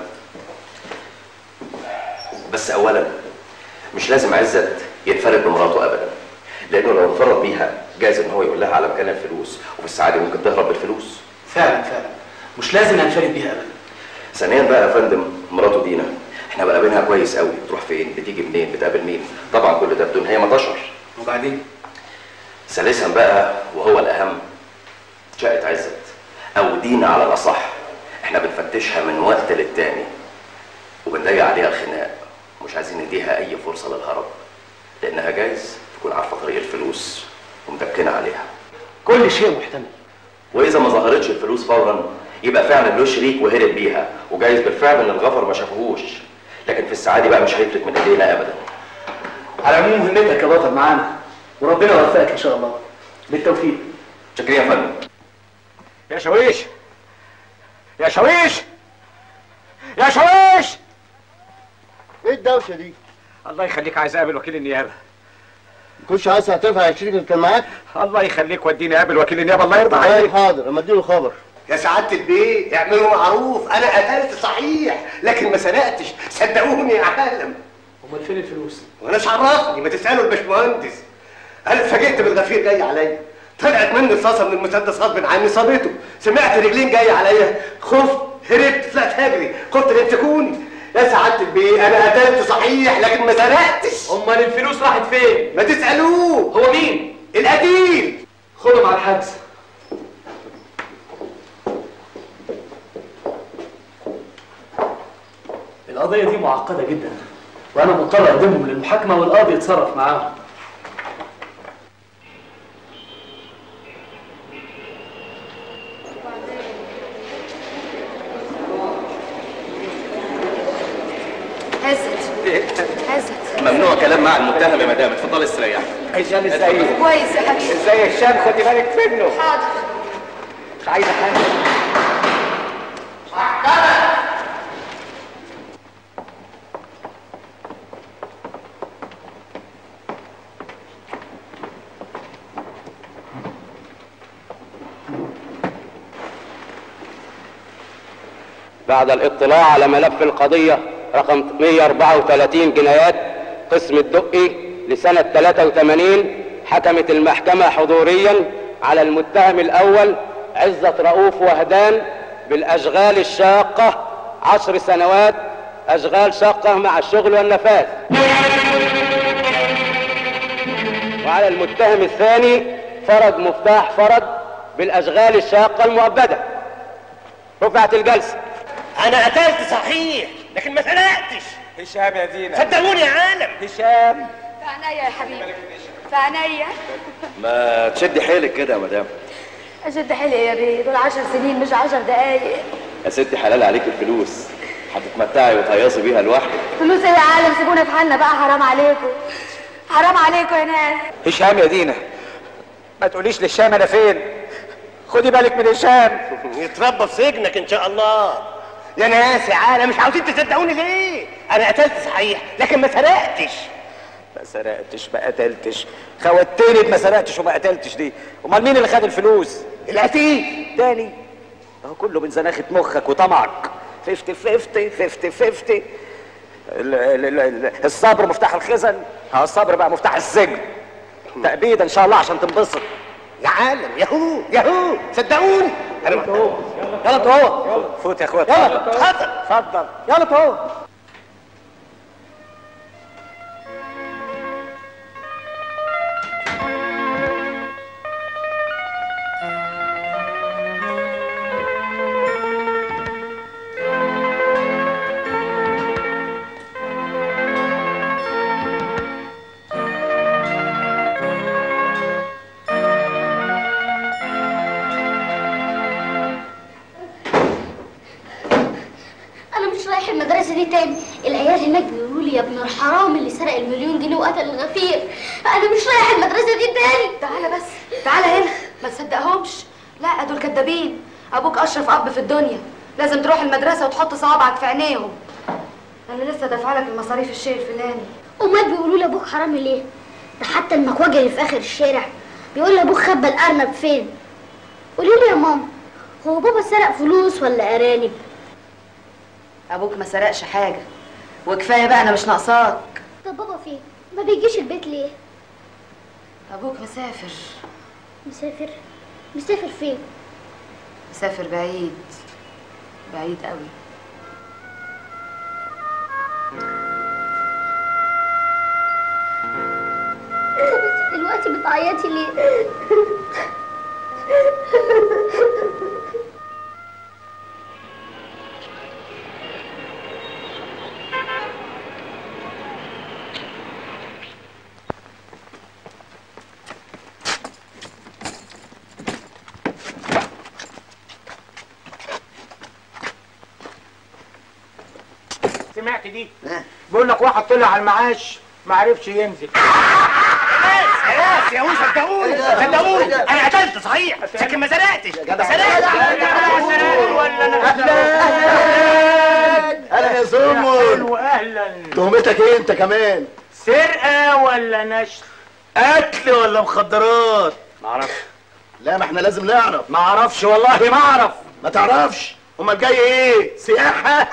بس اولا مش لازم عزت ينفرد بمراته ابدا، لانه لو انفرد بيها جايز ان هو يقول لها على مكان الفلوس وفي السعاده ممكن تهرب بالفلوس. فعلا فعلا مش لازم انفرد بيها ابدا. ثانيا بقى يا فندم مراته دينا احنا بقابلها كويس قوي، بتروح فين بتيجي منين بتقابل مين، طبعا كل ده بدون هي ما تشعر. وبعدين؟ ثالثا بقى وهو الاهم شقه عزت او دينا على الاصح احنا بنفتشها من وقت للتاني وبنضيق عليها الخناق، مش عايزين نديها اي فرصه للهرب لانها جايز تكون عارفه طريق الفلوس ومتكنه عليها. كل شيء محتمل. واذا ما ظهرتش الفلوس فورا يبقى فعلا له شريك وهرب بيها، وجايز بالفعل ان الغفر ما شافوهوش، لكن في السعادة بقى مش هيفلت من ايدينا ابدا. على العموم مهمتك يا بطل معانا وربنا يوفقك ان شاء الله. بالتوفيق. شكرا يا فندم. يا شويش يا شويش يا شويش ايه الدوشه دي؟ الله يخليك، عايز اقابل وكيل النيابه. كنتش عايز تعترف على الشريك اللي كان معاك؟ الله يخليك وديني اقابل وكيل النيابه الله يرضى عليك. حاضر اما اديله خبر. يا سعاده البيه اعملوا معروف، انا قتلت صحيح لكن ما سرقتش، صدقوني يا عالم. امال فين الفلوس؟ وانا مش عرفني، ما تسالوا الباشمهندس. انا اتفاجئت بالغفير جاي عليا، طلعت مني رصاصه من المسدس غصب عني صابته، سمعت رجلين جاي عليا، خفت هربت طلعت هجري، خفت يمسكوني. يا سعاده البيه انا قتلت صحيح لكن ما سرقتش. امال الفلوس راحت فين؟ ما تسالوه. هو مين؟ القتيل. خدهم على الحجز. القضية دي معقدة جدا وأنا مضطر أقدمهم للمحاكمة والقاضي يتصرف معاهم. عزت عزت ممنوع كلام مع المتهم يا مدام، اتفضلي استريحي. هشام ازيك؟ كويس يا حبيبي. ازاي هشام؟ خدي بالك منه. حاضر. مش عايزه حاجه. بعد الاطلاع على ملف القضية رقم مئة وأربعة وثلاثين جنايات قسم الدقي لسنة ثلاثة وثمانين، حكمت المحكمة حضوريا على المتهم الأول عزت رؤوف وهدان بالأشغال الشاقة عشر سنوات أشغال شاقة مع الشغل والنفاذ، وعلى المتهم الثاني فرج مفتاح فرج بالأشغال الشاقة المؤبدة. رفعت الجلسة. انا قتلت صحيح لكن ما سرقتش. هشام يا دينا. صدقوني يا عالم. هشام. في عينيا يا حبيبي، في عينيا. ما تشدي حيلك كده يا مدام. اشد حيلي يا بيه، دول عشر سنين مش عشر دقايق. يا ستي حلال عليك الفلوس، هتتمتعي وتهيصي بيها لوحدك. فلوس ايه يا عالم؟ سيبونا في حالنا بقى، حرام عليكم حرام عليكم يا ناس. هشام يا دينا، ما تقوليش للشام انا فين، خدي بالك من هشام. يتربى في سجنك ان شاء الله. يا ناس يا عالم مش عاوزين تصدقوني ليه؟ انا قتلت صحيح لكن ما سرقتش. ما سرقتش ما قتلتش، خوتني بما سرقتش وما قتلتش دي. امال مين اللي خد الفلوس؟ القتيل. تاني اهو كله من زناخة مخك وطمعك. فيفتي فيفتي فيفتي فيفتي. الصبر مفتاح الخزن، ها الصبر بقى مفتاح السجن. تأبيد ان شاء الله عشان تنبسط. يا عالم ياهو ياهو صدقوني. انا يلا تو يلا تو فوت يا اخويا. يلا اتفضل اتفضل يلا تو. المدرسة دي تاني. العيال هناك بيقولوا لي يا ابن الحرام اللي سرق المليون جنيه وقتل الغفير، انا مش رايح المدرسه دي تاني. تعالى بس، تعالى هنا، ما تصدقهمش. لا دول كدابين. ابوك اشرف اب في الدنيا، لازم تروح المدرسه وتحط صوابعك في عينيهم. انا لسه دافعه لك المصاريف الشيء الفلاني. امال بيقولوا لابوك حرامي ليه؟ ده حتى المكواجي اللي في اخر الشارع بيقول لابوك خبى الارنب فين. قولي لي يا ماما، هو بابا سرق فلوس ولا ارانب؟ ابوك ما سرقش حاجه، وكفايه بقى، انا مش ناقصاك. طب بابا فين؟ ما بيجيش البيت ليه؟ ابوك مسافر. مسافر؟ مسافر فين؟ مسافر بعيد، بعيد قوي. دلوقتي بتعيطي ليه؟ سمعت دي؟ بيقول لك واحد طلع على المعاش ما عرفش ينزل. خلاص يا ابوي صدقوني صدقوني انا قتلت صحيح لكن ما سرقتش ما سرقتش. اهلا يا زمر. اهلا. تهمتك ايه انت كمان؟ سرقه ولا نشر؟ قتل ولا مخدرات؟ ما اعرفش. لا ما احنا لازم نعرف. ما اعرفش والله ما اعرف. ما تعرفش؟ امال جاي ايه؟ سياحه؟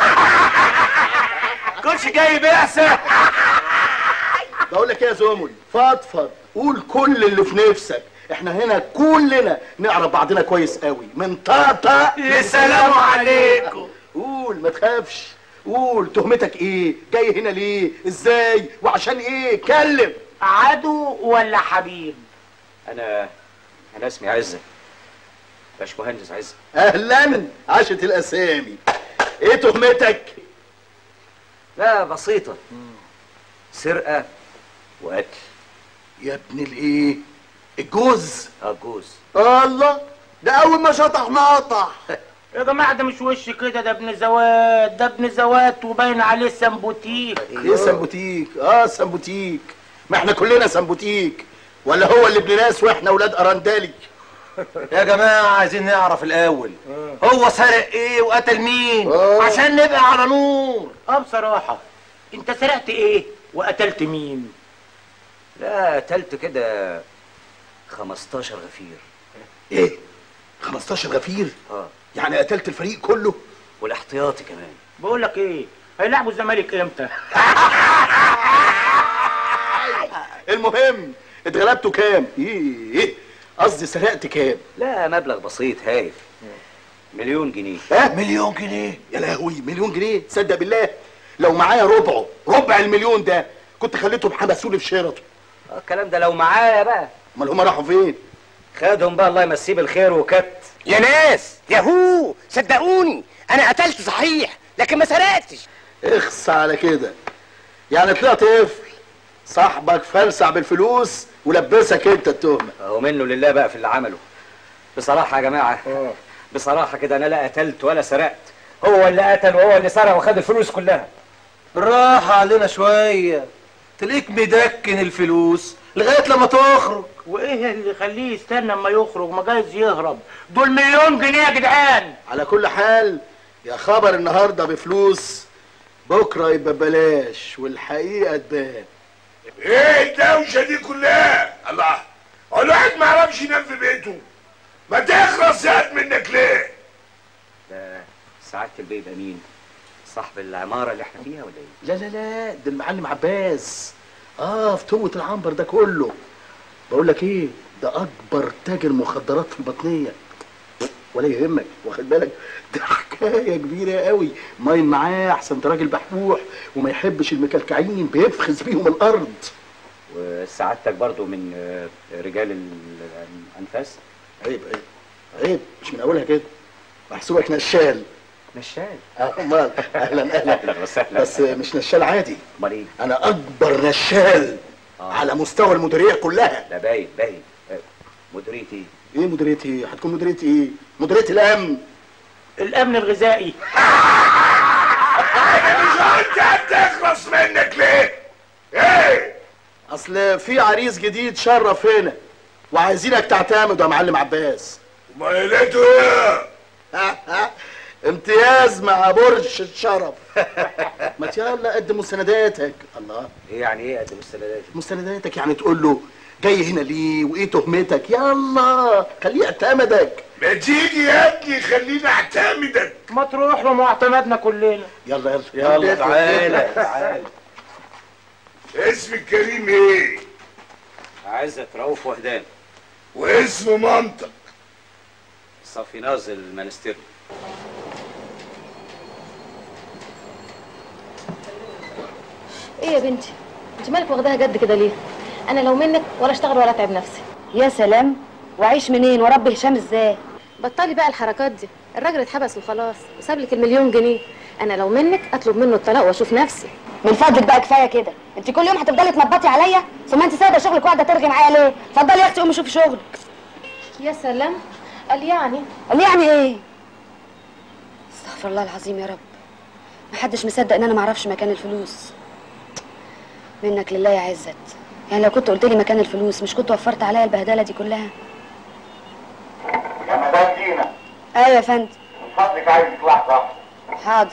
كلش جاي بعثه. بقول لك ايه يا زمر، فضفض، قول كل اللي في نفسك. احنا هنا كلنا نعرف بعضنا كويس قوي، من طاطا لسلام عليكم. قول ما تخافش، قول تهمتك ايه؟ جاي هنا ليه؟ ازاي؟ وعشان ايه؟ كلم. عدو ولا حبيب؟ انا انا اسمي عزة، باشمهندس عزة. اهلا، عاشت الاسامي. ايه تهمتك؟ لا بسيطة، سرقة وقتل. يا ابن الايه؟ الجوز؟ اه الجوز. الله، ده اول ما شطح نقطع. يا جماعه ده مش وش كده، ده ابن زوات، ده ابن زوات وباين عليه سمبوتيك. ايه سمبوتيك؟ اه سمبوتيك، ما احنا كلنا سمبوتيك، ولا هو اللي ابن ناس واحنا ولاد ارندالي؟ يا جماعه عايزين نعرف الاول هو سرق ايه وقتل مين أوه. عشان نبقى على نور. اه بصراحه انت سرقت ايه وقتلت مين؟ لا قتلت كده خمستاشر غفير. ايه؟ خمستاشر غفير؟ اه يعني قتلت الفريق كله؟ والاحتياطي كمان. بقول لك ايه، هيلعبوا الزمالك امتى؟ المهم اتغلبتوا كام؟ ايه قصدي سرقت كام؟ لا مبلغ بسيط هايف، مليون جنيه. ها؟ مليون جنيه؟ يا لهوي، مليون جنيه؟ تصدق بالله لو معايا ربعه، ربع المليون ده كنت خليتهم حبسوني في شيراتون. اه الكلام ده لو معايا بقى. امال هم راحوا فين؟ خدهم بقى الله يمسيه بالخير وكت. يا ناس ياهو صدقوني انا قتلت صحيح لكن ما سرقتش. اخص على كده، يعني طلعت طفل صاحبك فلسع بالفلوس ولبسك انت التهمه. اهو منه لله بقى في اللي عمله. بصراحه يا جماعه أوه. بصراحه كده انا لا قتلت ولا سرقت، هو اللي قتل وهو اللي سرق وخد الفلوس كلها. بالراحه علينا شويه، تلاقيك مدكن الفلوس لغايه لما تخرج. وايه اللي يخليه يستنى اما يخرج؟ ما جايز يهرب، دول مليون جنيه يا جدعان. على كل حال يا خبر النهارده بفلوس بكره يبقى ببلاش والحقيقه تبان. ايه الدوشه دي كلها؟ الله، هو الواحد ما يعرفش ينام في بيته؟ ما تخلص زهق منك ليه؟ ده سعاده البيه ده مين؟ صاحب العماره اللي احنا فيها ولا ايه؟ لا لا لا، ده المعلم عباس. اه في توة العنبر ده كله. بقول لك ايه، ده اكبر تاجر مخدرات في البطنيه. ولا يهمك، واخد بالك، ده حكايه كبيره قوي. ماين معاه احسن، ده راجل بحبوح وما يحبش المكلكعين، بيفخز بيهم الارض. وسعادتك برضو من رجال الانفاس؟ عيب عيب عيب، مش من اولها كده، محسوبك نشال. نشال؟ اه امال. اهلا اهلا اهلا وسهلا. بس مش نشال عادي، امال ايه؟ انا اكبر نشال آه. على مستوى المديريه كلها. لا باين باين. مديريه ايه؟ ايه مديريه ايه؟ هتكون مديريه ايه؟ مديريه الامن. الامن الغذائي. انا مش وانت هتخلص منك ليه؟ ايه؟ اصل في عريس جديد شرف هنا وعايزينك تعتمد يا معلم عباس. امال لقيته ايه؟ امتياز مع برج الشرف. ما يلا قدم مستنداتك. الله، ايه يعني ايه قدم مستنداتك؟ مستنداتك يعني تقول له جاي هنا ليه وايه تهمتك. يلا خليه يعتمدك. ما تيجي يا ابني خليني اعتمدك. ما تروح له معتمدنا كلنا. يلا يلا يلا تعالى تعالى. اسم الكريم ايه؟ عزت رؤوف وهدان. واسم منطق؟ صافيناز المنستير. ايه يا بنتي؟ انت مالك واخداها جد كده ليه؟ انا لو منك ولا اشتغل ولا اتعب نفسي. يا سلام، وعيش منين وربي هشام ازاي؟ بطلي بقى الحركات دي، الراجل اتحبس وخلاص وساب لك المليون جنيه. انا لو منك اطلب منه الطلاق واشوف نفسي. من فضلك بقى كفايه كده، انت كل يوم هتفضلي تنبطي عليا، ثم انت سايبه شغلك وقاعده ترغي معايا ليه؟ اتفضلي يا اختي قومي شوفي شغلك. يا سلام، قال يعني قال يعني ايه؟ استغفر الله العظيم يا رب، محدش مصدق ان انا معرفش مكان الفلوس. منك لله يا عزت، يعني لو كنت قلت لي مكان الفلوس مش كنت وفرت عليا البهدله دي كلها. يا مدام دينا. ايوه يا فندم. من فضلك عايزك لحظه. حاضر.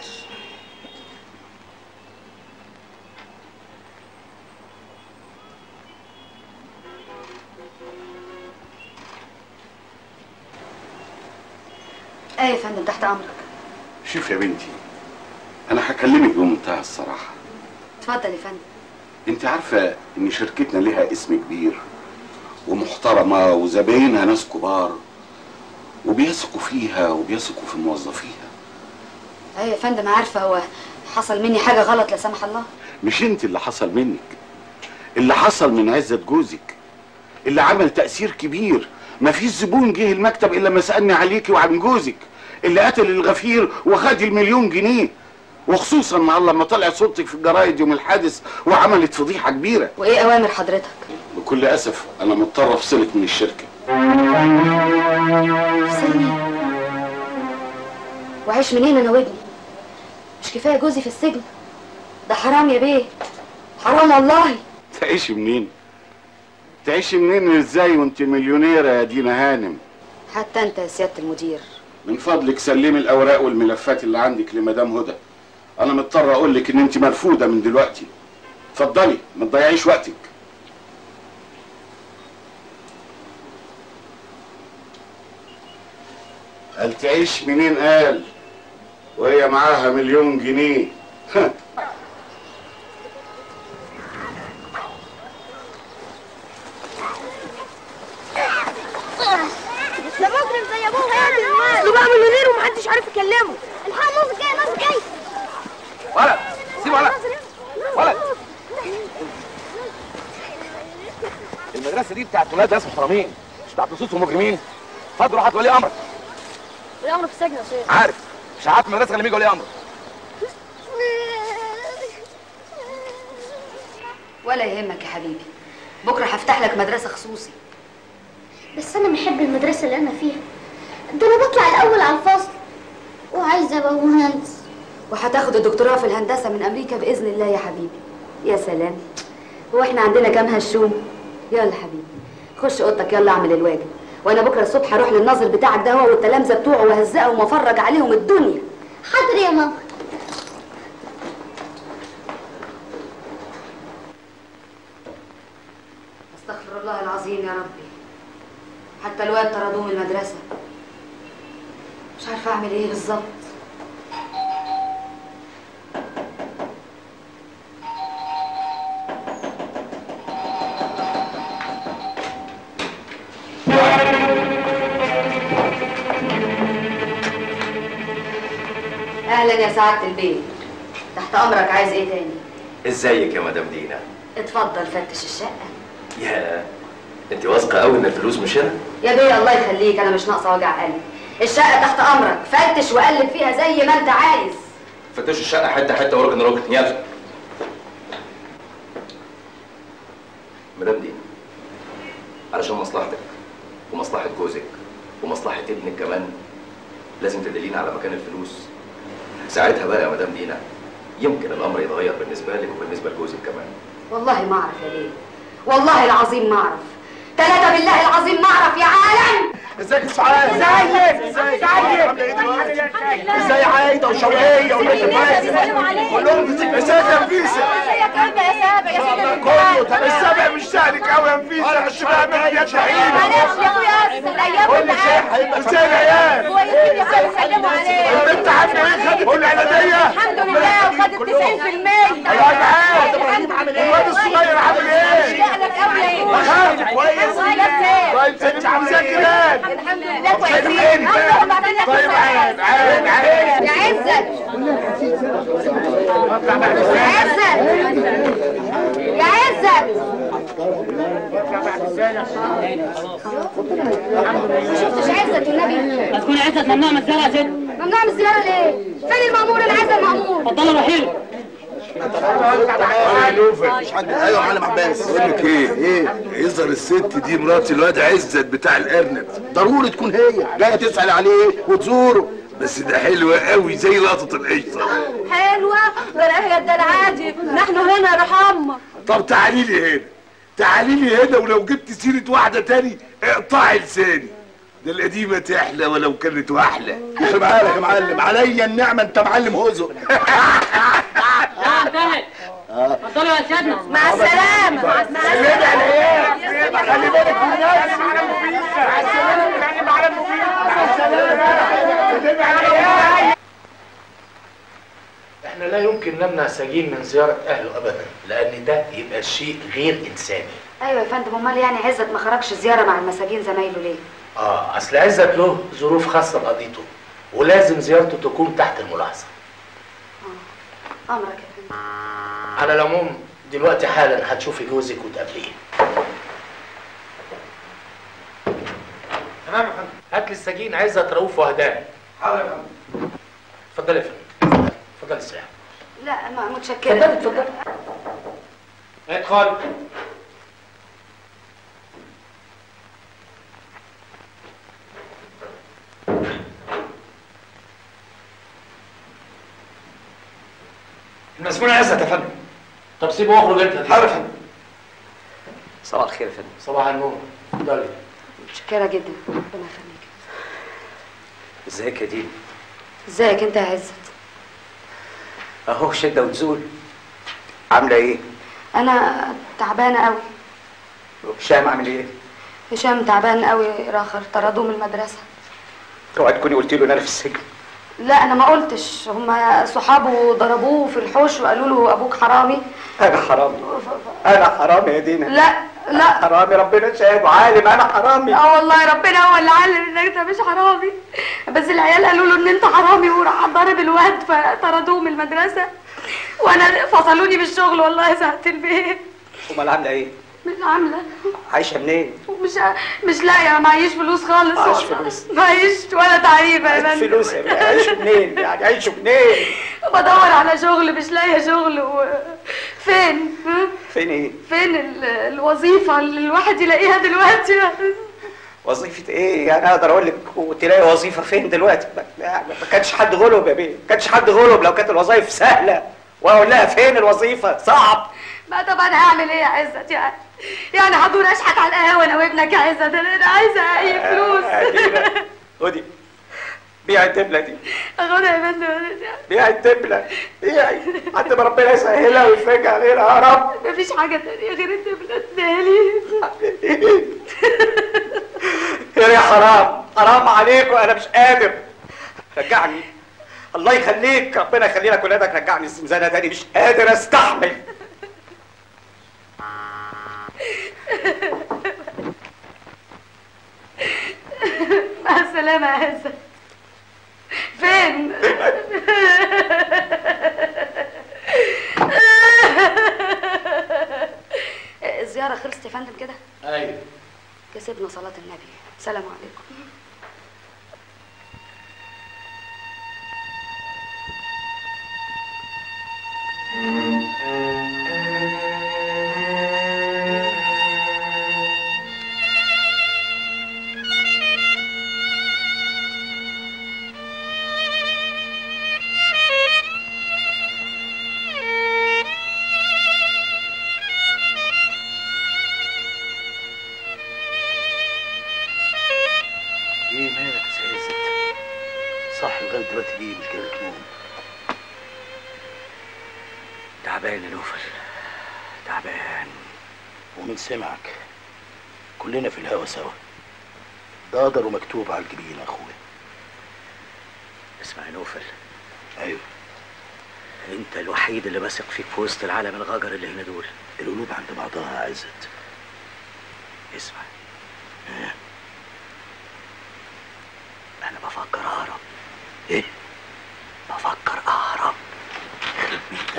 ايه يا فندم تحت امرك. شوف يا بنتي، انا هكلمك بمنتهى الصراحه. اتفضل يا فندم. انت عارفه ان شركتنا ليها اسم كبير ومحترمه وزباينها ناس كبار وبيثقوا فيها وبيثقوا في موظفيها. ايه يا فندم عارفه، هو حصل مني حاجه غلط لا سمح الله؟ مش انت اللي حصل منك، اللي حصل من عزت جوزك اللي عمل تأثير كبير. مفيش زبون جه المكتب الا ما سألني عليكي وعن جوزك اللي قتل الغفير وخد المليون جنيه، وخصوصا مع لما طلعت صورتك في الجرايد يوم الحادث وعملت فضيحه كبيره. وايه اوامر حضرتك؟ بكل اسف انا مضطر افصلك من الشركه. افصلني؟ وعيش منين انا وابني؟ مش كفايه جوزي في السجن؟ ده حرام يا بيه، حرام والله. تعيشي منين؟ تعيشي منين ازاي وانت مليونيره يا دينا هانم؟ حتى انت يا سياده المدير. من فضلك سلمي الاوراق والملفات اللي عندك لمدام هدى. انا مضطر اقول لك ان انت مرفوضه من دلوقتي. اتفضلي ما تضيعيش وقتك. قال تعيش منين قال وهي معاها مليون جنيه. ده مجرم زي ابوه هيعمل المال. اصله بقى مليونير ومحدش عارف يكلمه. الحق ناصر جاي، ناصر جاي. ولد سيب ولد ولد. المدرسه دي بتاعت ولاد ناس محترمين مش بتاعت لصوص ومجرمين. اتفضل روح هات ولي امرك. ولي امر في السجن يا شيخ. عارف مش قعدت المدرسه غير لما يجي ولي امرك. ولا يهمك يا حبيبي، بكره هفتح لك مدرسه خصوصي. بس انا بحب المدرسه اللي انا فيها، ده انا بطلع الاول على الفصل وعايزه ابقى مهندس. وهتاخد الدكتوراه في الهندسه من امريكا باذن الله يا حبيبي. يا سلام، هو احنا عندنا كام هشوم؟ يلا حبيبي خش اوضتك، يلا اعمل الواجب، وانا بكره الصبح هروح للناظر بتاعك ده هو والتلامذه بتوعه وهزقهم وافرج عليهم الدنيا. حاضر يا ماما. استغفر الله العظيم يا ربي، حتى الواد طردوه من المدرسه. مش عارفه اعمل ايه بالظبط. اهلا يا سعاده البيت، تحت امرك، عايز ايه تاني؟ ازيك يا مدام دينا؟ اتفضل فتش الشقه. يا انت واثقه قوي ان الفلوس مش هنا؟ يا بيه الله يخليك، انا مش ناقصه وجع قلب. الشقه تحت امرك، فتش وقلب فيها زي ما انت عايز. فتشوا الشقه حته حته وركن ركن. يلا مدام دينا، علشان مصلحتك ومصلحه جوزك ومصلحه ابنك كمان لازم تدلينا على مكان الفلوس. ساعتها بقى يا مدام دينا يمكن الامر يتغير بالنسبه لك وبالنسبه لجوزك كمان. والله ما اعرف يا بيه، والله العظيم ما اعرف، ثلاثة بالله العظيم ما اعرف يا عالم. ازيك يا سعاد؟ ازيك؟ ازيك؟ عامله ايه دلوقتي؟ ازاي عايده وشوقيه والبنت فايزه؟ كلهم ازيك يا نفيسه؟ ازيك انت يا سابع يا سيدي كله تمام. السابع مش سهلك قوي يا نفيسه، الشباب من يد شهيد. معلش يا اخويا الايام قول لي شيء ازاي العيال؟ كويسين يا اخويا سلموا عليك. البنت عامله ايه؟ خدت الاعلانيه؟ الحمد لله وخدت تسعين في المية. الله معاك. الواد الصغير عامل ايه؟ شغلك قوي. بخاف كويس. طيب انت عامله ازاي كمان؟ الحمد لله كويسين. طيب عاد عاد عاد يا عزت يا عزت يا عزت ما شفتش عزت والنبي. هتكون عزت ممنوع من الزرع يا ست. ممنوع من الزيارة ليه؟ فين المأمور؟ انا عايزة المأمور. اتفضلوا روحي له. مش حد. ايوه يا معلم عباس. بقول لك ايه؟ ايه؟ يظهر الست دي مرات الواد عزت بتاع الارنب. ضروري تكون هي جايه تسال عليه وتزوره. بس ده حلوة قوي زي لقطة القشطة. حلوة؟ ده هي ده العادي، نحن هنا يا رحمة. طب تعالي لي هنا، تعالي لي هنا، ولو جبت سيرة واحدة تاني اقطعي لساني. ده القديمة تحلى ولو كانت واحلة. خلي بالك يا معلم، عليا النعمة انت معلم هزق. لا انتهت. اتفضلوا يا سيادنا. مع السلامة. مع السلامة. خلي بالك من نفسك. مع السلامة. مع السلامة. احنا لا يمكن نمنع سجين من زيارة اهله ابدا، لان ده يبقى شيء غير انساني. ايوه يا فندم، امال يعني عزت ما خرجش زياره مع المساجين زمايله ليه؟ اه اصل عزت له ظروف خاصة بقضيته، ولازم زيارته تكون تحت الملاحظة. اه امرك يا فندم. على العموم دلوقتي حالا هتشوفي جوزك وتقابليه. تمام يا فندم. هات لي السجين عزت رؤوف وهدان. حاضر يا فندم. اتفضلي يا فندم. اتفضلي الساعة. لا ما متشكرة. اتفضلي اتفضلي. ادخل. المسؤول عزت يا فندم. طب سيبه واخرج انت. حاضر يا فندم. صباح الخير يا فندم. صباح النور. اتفضلي. متشكرة جدا، ربنا يخليك. ازيك يا دين؟ ازيك انت يا عزت؟ اهو شده وتزول. عامله ايه؟ انا تعبانة قوي. هشام عامل ايه؟ هشام تعبان قوي، راخر طردوه من المدرسة. اوعي تكوني قلت له ان انا في السجن. لا انا ما قلتش، هما صحابه ضربوه في الحوش وقالوا له ابوك حرامي. انا حرامي؟ انا حرامي يا دينا؟ لا لا حرامي، ربنا شاهد وعالم انا حرامي. اه والله ربنا هو اللي علم انك انت مش حرامي، بس العيال قالوا له ان انت حرامي وراح ضارب الواد فطردوه من المدرسه، وانا فصلوني بالشغل والله زهقت البيت. امال عامله ايه؟ مش عامله. عايشه منين؟ مش مش لاقيه، معيش فلوس خالص. معيش فلوس؟ معيش ولا تعيبه يا بنت. فلوس يا بنت؟ عايشوا منين؟ يعني عايشوا منين؟ بدور على شغل مش لاقيه شغل و... فين؟ فين ايه؟ فين ال... الوظيفه اللي الواحد يلاقيها دلوقتي؟ وظيفة ايه؟ يعني اقدر اقول لك تلاقي وظيفة فين دلوقتي؟ ما كانش حد غلب يا بيه، ما كانش حد غلب لو كانت الوظائف سهلة، واقول لها فين الوظيفة؟ صعب. ما طب انا هعمل ايه يا عزت يعني؟ يعني هدور اشحت على القهوة انا وابنك يا عزت، انا عايزة اي فلوس. خدي بيعي الدبلة دي. اخدها يا بنت. بيعي الدبلة، بيعي حتى ما ربنا يسهلها ويفرجها علينا يا رب. مفيش حاجة تانية غير الدبلة تدالي. يا حرام حرام عليكم، انا مش قادر. رجعني الله يخليك، ربنا يخلي لك ولادك، رجعني الزنزانه تاني، مش قادر استحمل. مع السلامة يا عزت. فين؟ الزيارة خلصت يا فندم كده؟ ايوه. كسبنا صلاة النبي، سلام عليكم. ايه مالك يا سي عزت؟ صح لغايه دلوقتي ليه مش جاي نوم؟ تعبان يا نوفل، تعبان. ومن سمعك كلنا في الهوا سوا، ده قدر ومكتوب على الجبين يا اخويا. اسمع يا نوفل. ايوه. انت الوحيد اللي بثق فيك في وسط العالم الغجر اللي هنا دول. القلوب عند بعضها يا عزت. اسمع، ايه؟ انا بفكر اهرب. ايه؟ بفكر اهرب. يخرب بيتك.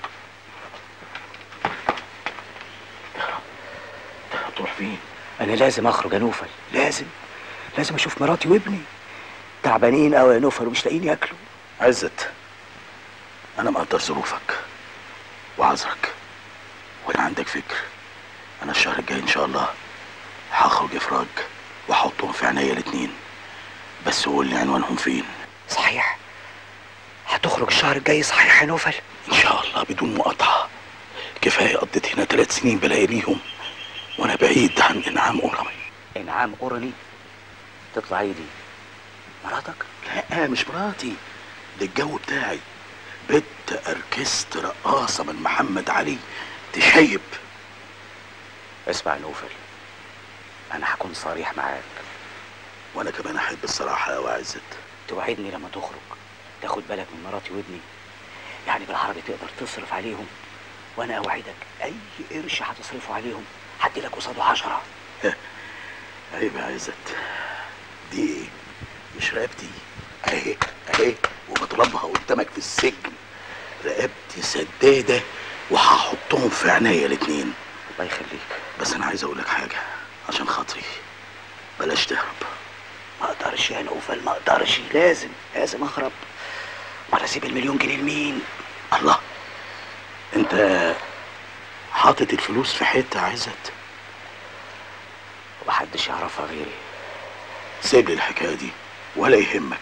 تهرب؟ تهرب تروح فين؟ انا لازم اخرج يا نوفل، لازم لازم اشوف مراتي وابني. تعبانين قوي يا نوفل ومش لاقيين ياكلوا. عزت، انا مقدر ظروفك وعذرك، وانا عندك فكر. انا الشهر الجاي ان شاء الله هخرج افراج واحطهم في عينيا الاتنين، بس قول لي عنوانهم فين. صحيح؟ هتخرج الشهر الجاي صحيح يا نوفل؟ ان شاء الله بدون مقاطعه. كفايه قضيت هنا ثلاث سنين بلاقيهم وانا بعيد عن انعام قرني. انعام قرني؟ تطلع ايه دي؟ مراتك؟ لا مش مراتي، ده الجو بتاعي. بنت اركست رقاصه من محمد علي تشيب. اسمع يا نوفل، انا هكون صريح معاك. وانا كمان احب الصراحه قوي يا عزت. توعدني لما تخرج تاخد بالك من مراتي وابني، يعني بالعربي تقدر تصرف عليهم، وانا اوعدك اي قرش هتصرفه عليهم هدي لك قصاده عشرة. عيب يا عزت، دي مش رقبتي اهي اهي وبطلبها قدامك في السجن. رقبتي سداده وهحطهم في عينيا الاتنين. الله يخليك. بس انا عايز اقول لك حاجه عشان خاطري، بلاش تهرب. ما اقدرش يا نوفل، ما اقدرش، لازم لازم اهرب. امال اسيب المليون جنيه لمين؟ الله، انت حاطط الفلوس في حته يا عزت ومحدش يعرفها غيري. سيب لي الحكايه دي ولا يهمك،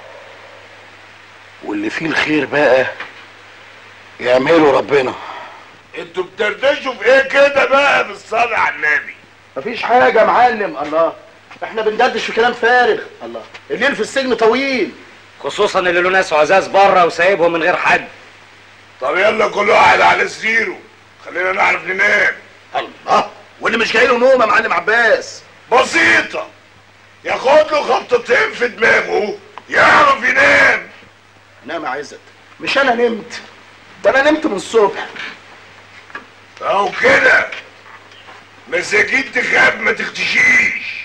واللي فيه الخير بقى يعمله ربنا. انتوا بتردشوا في ايه كده بقى بالصلاة على النبي؟ مفيش حاجه يا معلم. الله، احنا بندردش في كلام فارغ. الله، الليل في السجن طويل، خصوصا اللي له ناس عزاز بره وسايبهم من غير حد. طب يلا كل واحد على سريره، خلينا نعرف ننام. الله، واللي مش جاي له نوم يا معلم عباس؟ بسيطة، ياخد له خبطتين في دماغه يعرف ينام. نام يا عزت. مش انا نمت، ده انا نمت من الصبح. اهو كده مساكين تخاف ما تختشيش.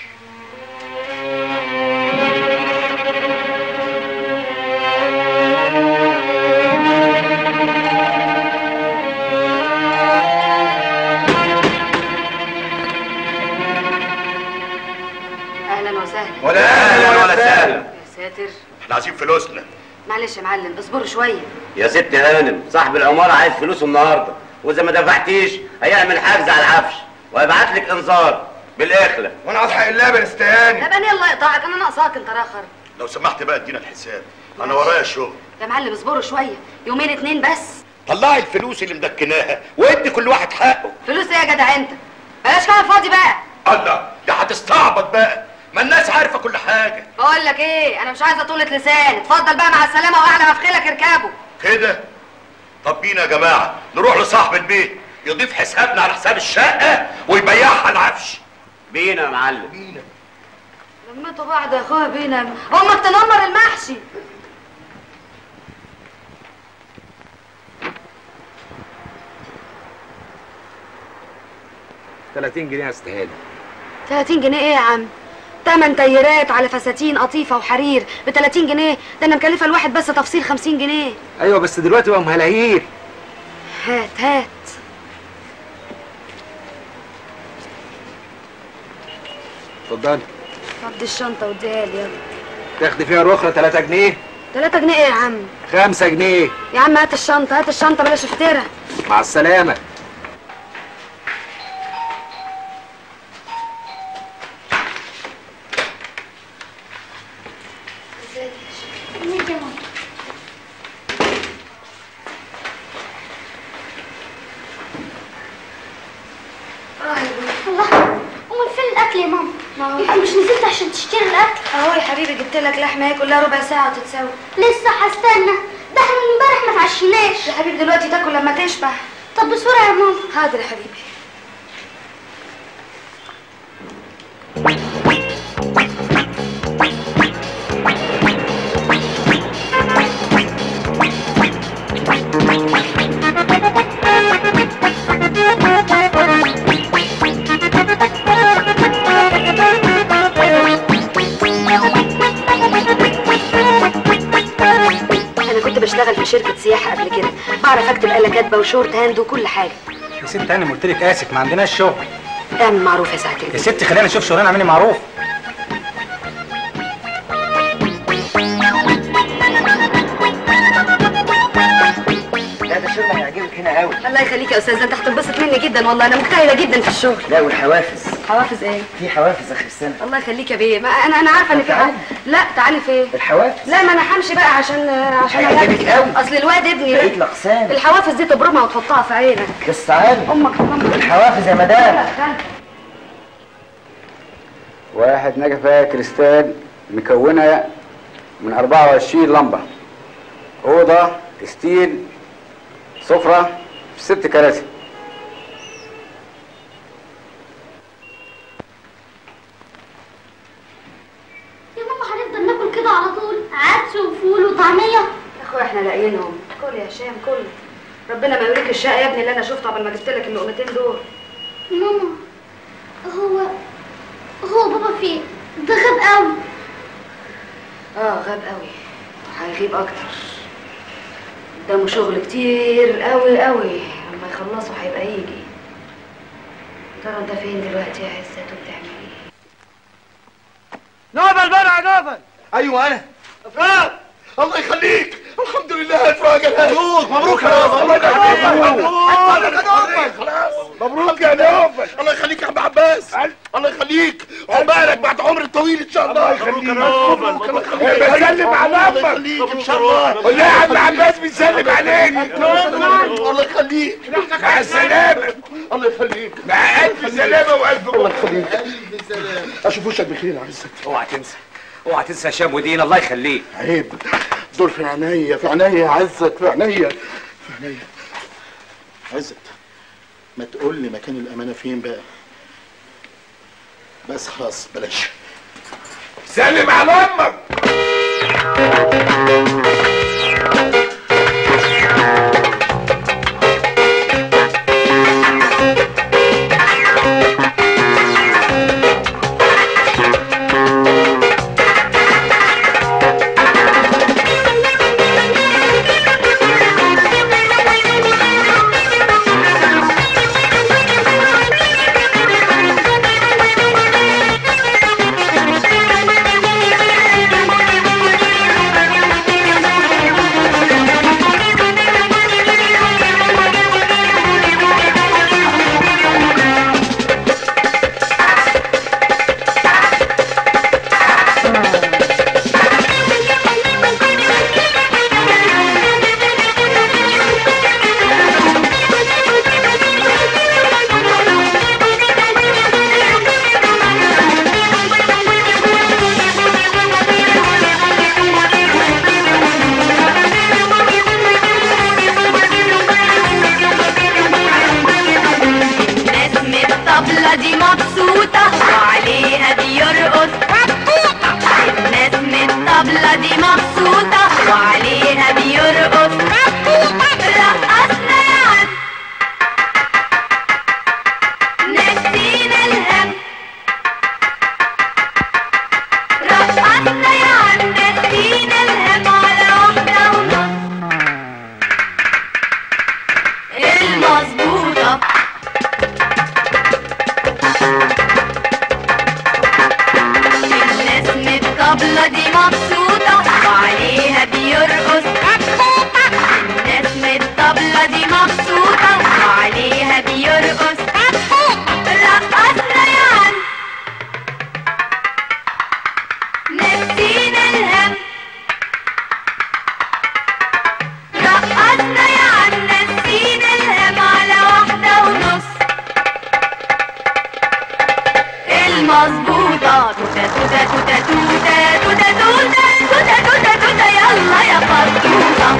اهلا وسهلا. ولا اهلا ولا سهلا. يا ساتر، احنا عايزين فلوسنا. معلش يا معلم اصبروا شويه. يا ست هانم، صاحب العمارة عايز فلوسه النهارده، واذا ما دفعتيش هيعمل حجز على العفش وهيبعت لك انذار بالاخلة. وانا عاوز حق الله بنستهاني. طب انا الله يقطعك، انا ناقصاك انت راخر. لو سمحت بقى ادينا الحساب، انا ورايا شغل. يا معلم اصبروا شويه، يومين اتنين بس. طلعي الفلوس اللي مدكناها وادي كل واحد حقه. فلوس ايه يا جدع انت؟ بلاش كلام فاضي بقى. الله، يا هتستعبط بقى، ما الناس عارفه كل حاجه. بقول لك ايه، انا مش عايزه طولة لسان. اتفضل بقى مع السلامه، واعلى ما في خيلك اركبه كده. طب بينا يا جماعه نروح لصاحب البيت يضيف حسابنا على حساب الشقه ويبيعها العفش. بينا يا معلم. بينا. لميتوا بعض يا اخويا. بينا امك تنمر المحشي. تلاتين جنيه يا استهاني. تلاتين جنيه ايه يا عم؟ تمن تيرات على فساتين قطيفه وحرير ب تلاتين جنيه، ده انا مكلفه الواحد بس تفصيل خمسين جنيه. ايوه بس دلوقتي بقوا ملايين. هات هات. اتفضلي. فضي الشنطه واديها لي يلا. تاخدي فيها رخرة تلاتة جنيه. تلاتة جنيه ايه يا عم؟ خمسة جنيه. يا عم هات الشنطه، هات الشنطه بلاش افترا. مع السلامة. الله، امال فين الاكل يا ماما. انت مش نزلت عشان تشتري الاكل؟ اهو يا حبيبي جبت لك لحمه هي كلها ربع ساعه وتتسوى. لسه هستنى، ده احنا من امبارح ما اتعشيناش. يا حبيبي دلوقتي تاكل لما تشبع. طب بسرعه يا ماما. حاضر يا حبيبي. انا كنت بشتغل في شركه سياحه قبل كده، بعرف اكتب آلة كاتبه وشورت هاند وكل حاجه. يا ست انا قلت لك اسف ما عندناش شغل. اعمل معروف يا ساعتين. يا ست خلينا نشوف شغلانه اعملي معروف. لا ده الشغل هيعجبك هنا قوي. الله يخليك يا استاذ، انت هتنبسط مني جدا والله، انا مجتهده جدا في الشغل. لا والحوافز. حوافز ايه؟ في حوافز اخر السنه. الله يخليك يا بيه، ما انا انا عارفه ان في حاجه. لا تعالي فين؟ الحوافز. لا ما انا همشي بقى عشان عشان هيعجبك قوي. اصل الواد ابني بقيت الاقسام. الحوافز دي تبرمها وتحطها في عينك. بس تعالي. امك امك الحوافز يا مدام. واحد نجفة كريستال مكونة من أربعة وعشرين لمبة، أوضة ستيل، سفرة، ست كراسي. يا ماما هنفضل ناكل كده على طول؟ عدس وفول وطعمية؟ يا اخويا احنا لاقيينهم. كل يا هشام كل. ربنا ما يوريك الشقه يا ابني اللي انا شفته قبل ما جبت لك اللقمتين دول. ماما هو هو بابا فين؟ ده غاب قوي. اه غاب قوي وهيغيب اكتر. قدامه شغل كتير قوي قوي، لما يخلصوا هيبقى يجي. ترى انت فين دلوقتي يا عزت وبتعمل ايه؟ نوبل بقى يا نوبل. ايوه انا افراج. الله يخليك، الحمد لله يا افراج. مبروك مبروك يا نوبل. مبروك يا نوبل. الله يخليك يا عم عباس. الله يخليك، عقبالك بعد عمر طويل ان شاء الله. مبروك يا نوبل. بسلم على امك. الله يخليك ان شاء الله. قول لها يا عم عباس بيسلم عليك. الله يخليك. مع السلامه. الله يخليك. مع الف سلامه والف الله يخليك. الف سلامه. اشوف وشك بخير يا عزت. اوعى تنسى اوعى تنسى يا هشام ودين، الله يخليك. عيب، دول في عينيا في عينيا يا عزت، في عينيا في عينيا. عزت ما تقول لي مكان الامانه فين بقى؟ بس خلاص بلاش. سلم على امك. المظبوطة. توتة توتة توتة توتة توتة توتة توتة توتة توتة يلا يا فطوطة.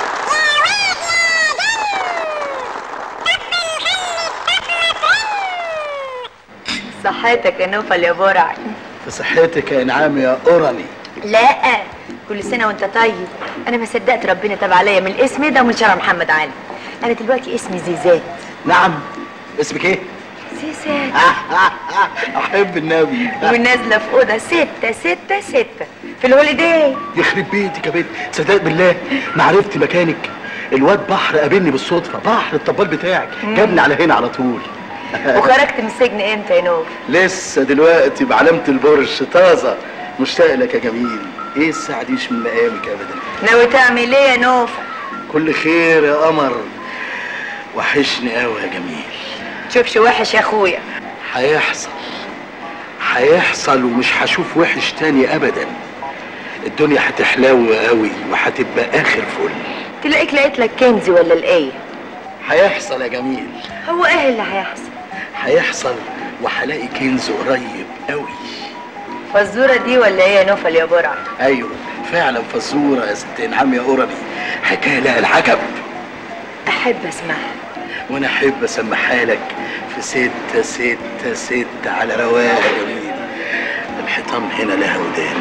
صحتك يا نوفل يا برع. في صحتك يا انعام يا قرني. لا كل سنه وانت طيب. انا ما صدقت ربنا تاب عليا من الاسم ده ومن شرع محمد علي. انا دلوقتي اسمي زيزات. نعم اسمك ايه؟ زيزات. احب النبي. ونازله في اوضه ستة ستة ستة في الهوليداي. يخرب بيتك يا بنت، صدق بالله ما عرفت مكانك. الواد بحر قابلني بالصدفه، بحر الطبال بتاعك جابني على هنا على طول. وخرجت من السجن امتى يا نوف؟ لسه دلوقتي بعلامة البرش طازة. مشتاق لك يا جميل. ايه الساعة دي مش من مقامك ابدا. ناوي تعمل ايه يا نوف؟ كل خير يا قمر. وحشني قوي يا جميل. تشوفش وحش يا اخويا. هيحصل هيحصل ومش هشوف وحش تاني ابدا. الدنيا هتحلاوي قوي وهتبقى اخر فل. تلاقيك لقيت لك كنزي ولا الايه؟ هيحصل يا جميل. هو ايه اللي هيحصل؟ هيحصل وهلاقي كنز قريب قوي. فالزوره دي ولا ايه يا نوفل يا برع؟ ايوه فعلا فزوره يا ست انعام يا قرني. حكايه لها العجب. احب اسمعها. وانا احب اسمعها لك في ستة ستة ستة على رواق يا جميل. الحيطان هنا لها ودان.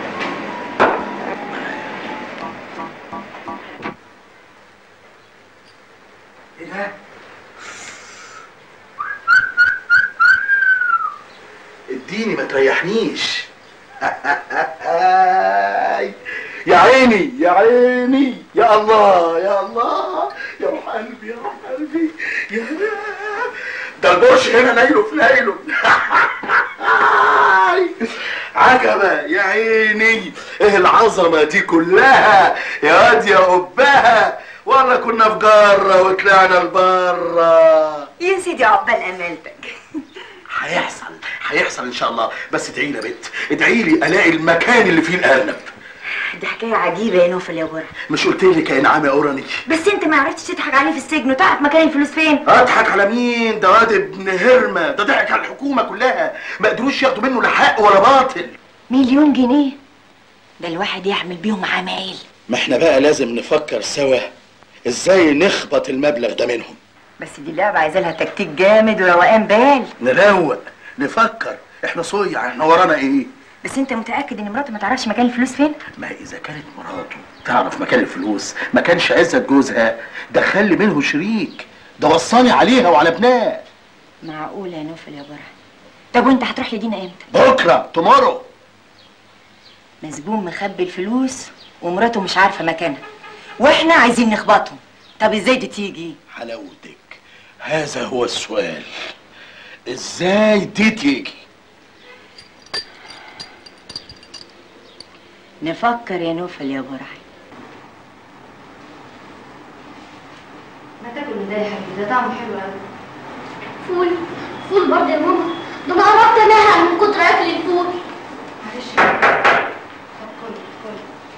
ايه ده؟ اديني ما تريحنيش. يا عيني يا عيني يا الله يا الله يا روح قلبي يا روح قلبي يا ده البرش هنا نايله في نايله. عجبة يا عيني. ايه العظمة دي كلها يا واد يا قبها. والله كنا في جرة وطلعنا لبره. يا سيدي عقبال امالتك. هيحصل هيحصل ان شاء الله. بس ادعي لي يا بنت، ادعي لي الاقي المكان اللي فيه الارنب. دي حكايه عجيبه يا نوفل يا برع. مش قلت لك يا انعام يا قرني؟ بس انت ما عرفتش تضحك عليه في السجن وتعرف مكان الفلوس فين. اضحك على مين؟ ده واد ابن هرمه، ده ضحك على الحكومه كلها، ما قدروش ياخدوا منه لا حق ولا باطل. مليون جنيه ده الواحد يعمل بيهم عمايل. ما احنا بقى لازم نفكر سوا ازاي نخبط المبلغ ده منهم. بس دي اللعبه عايزه لها تكتيك جامد وروقان بال. نروق نفكر. احنا صيع، احنا ورانا ايه؟ بس انت متاكد ان مراته ما تعرفش مكان الفلوس فين؟ ما اذا كانت مراته تعرف مكان الفلوس ما كانش عزت جوزها دخل منه شريك. ده وصاني عليها وعلى ابنها. معقوله يا نوفل يا برع. طب وانت هتروح لدينا امتى؟ بكره تومورو. مسجون مخبي الفلوس ومراته مش عارفه مكانها واحنا عايزين نخبطهم. طب ازاي دي تيجي؟ حلاوتك هذا هو السؤال. ازاي دي تيجي؟ نفكر يا نوفل يا برع. ما تاكل من ده يا حبيبي، ده طعمه حلو قوي. فول فول برضه يا ماما. ده انا قربت انهق من كتر اكل الفول. معلش طب كل كل.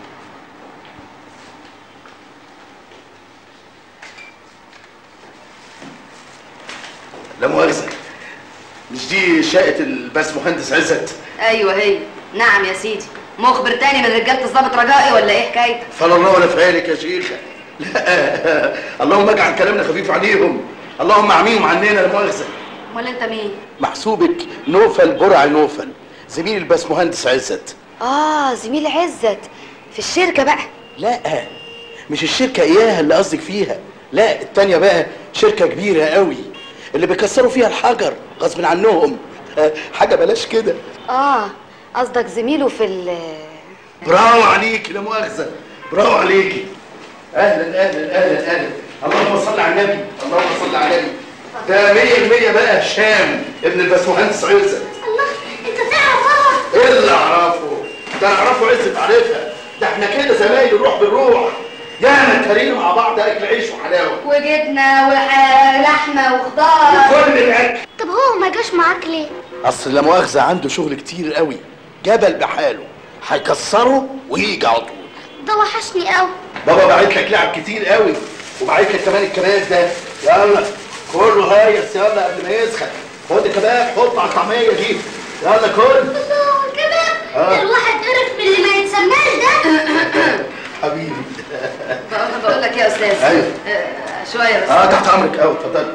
لا مؤاخذة، مش دي شقة الباس مهندس عزت؟ ايوه هي. نعم يا سيدي. مخبر تاني من رجاله الضابط رجائي ولا ايه حكايتك؟ فلا الله ولا فالك يا شيخة. لا اللهم اجعل كلامنا خفيف عليهم، اللهم اعميهم عننا لا مؤاخذة. امال انت مين؟ محسوبك نوفل برع نوفل، زميل الباس مهندس عزت. اه زميل عزت في الشركه بقى. لا مش الشركة اياها اللي قصدك فيها، لا التانية بقى شركة كبيرة قوي اللي بيكسروا فيها الحجر غصب عنهم. حاجة بلاش كده. اه قصدك زميله في ال برافو عليكي لا مؤاخذة، برافو عليكي. اهلا اهلا اهلا اهلا. اللهم صل على النبي، اللهم صل على النبي. ده مية المية بقى هشام ابن الباشمهندس عزت. الله انت تعرف ايه اللي اعرفه؟ ده انا اعرفه عزت عارفها، ده احنا كده زمايل الروح بالروح. ياما اتهرينا مع بعض اكل عيش وحلاوه وجبنه ولحمه وخضار وكل الاكل. طب هو ما جاش معاك ليه؟ اصل لا مؤاخذه عنده شغل كتير قوي، جبل بحاله هيكسره ويجي على طول. ده وحشني قوي. بابا باعت لك لعب كتير قوي وباعت لك كمان الكباب ده. يلا كله هيص يلا قبل ما يسخن. خد الكباب حطه على الطعميه دي. يلا كل كده آه. الواحد قرف من اللي ما يتسماش ده. حبيبي. بقول بقول لك يا استاذ. ايوه. آه، شويه بس. اه تحت امرك قوي، اتفضلي.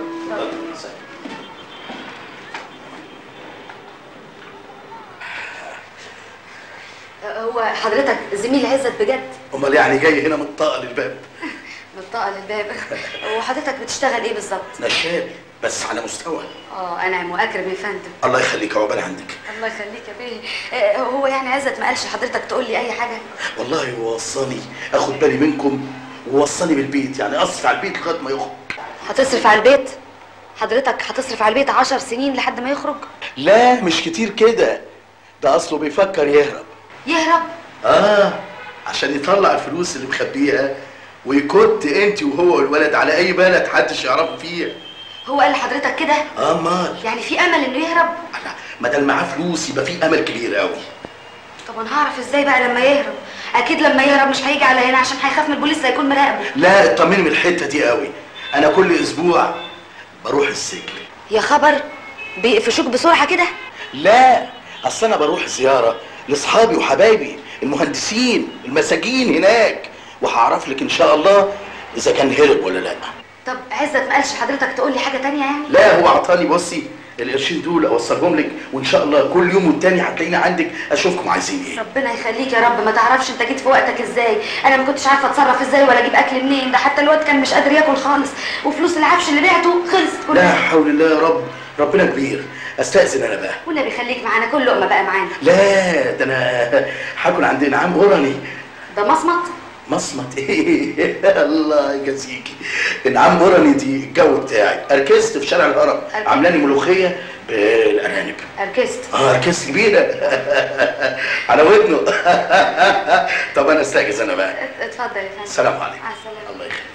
هو حضرتك زميل عزت بجد؟ امال يعني جاي هنا متطقل الباب؟ متطقل الباب. وحضرتك بتشتغل ايه بالظبط؟ نشال بس على مستوى. اه انعم واكرم يا فندم. الله يخليك، عقبال عندك. الله يخليك يا بيه. آه، هو يعني عزت ما قالش حضرتك تقول لي اي حاجه؟ والله هو وصاني اخد بالي منكم ووصاني بالبيت، يعني اصرف على البيت لغايه ما يخرج. هتصرف على البيت؟ حضرتك هتصرف على البيت عشر سنين لحد ما يخرج؟ لا مش كتير كده، ده اصله بيفكر يهرب. يهرب؟ اه عشان يطلع الفلوس اللي مخبيها ويكت انت وهو والولد على اي بلد محدش يعرفوا فيها. هو قال لحضرتك كده؟ اه امال يعني في امل انه يهرب؟ ما دام معاه فلوس يبقى في امل كبير قوي. طب انا هعرف ازاي بقى لما يهرب؟ اكيد لما يهرب مش هيجي على هنا عشان هيخاف من البوليس هيكون مراقبه. لا اطمني من الحته دي قوي، انا كل اسبوع بروح السجن. يا خبر، بيقفشوك بسرعه كده؟ لا اصل انا بروح زياره لاصحابي وحبايبي المهندسين المساجين هناك، وهعرف لك ان شاء الله اذا كان هرب ولا لا. طب عزت ما قالش حضرتك تقول لي حاجه تانية يعني؟ لا هو عطاني بصي القرشين دول اوصلهم لك، وان شاء الله كل يوم والتاني هتلاقيني عندك اشوفكم عايزين ايه. ربنا يخليك يا رب. ما تعرفش انت جيت في وقتك ازاي. انا ما كنتش عارفه اتصرف ازاي ولا اجيب اكل منين، ده حتى الواد كان مش قادر ياكل خالص، وفلوس العفش اللي بعته خلصت لا كلها. حول الله يا رب، ربنا كبير. استاذن انا بقى. والنبي خليك معانا، كل لقمه بقى معانا. لا ده انا هاكل عند انعام غرني. ده مصمت؟ مصمت ايه؟ الله يجازيكي. انعام غرني دي الجو بتاعي، اركزت في شارع الهرم، عاملاني ملوخيه بالارانب. اركزت؟ اه اركزت كبيره على ودنه. طب انا استاجز انا بقى. اتفضل يا فندم. السلام عليكم. مع السلامه. الله يخليك.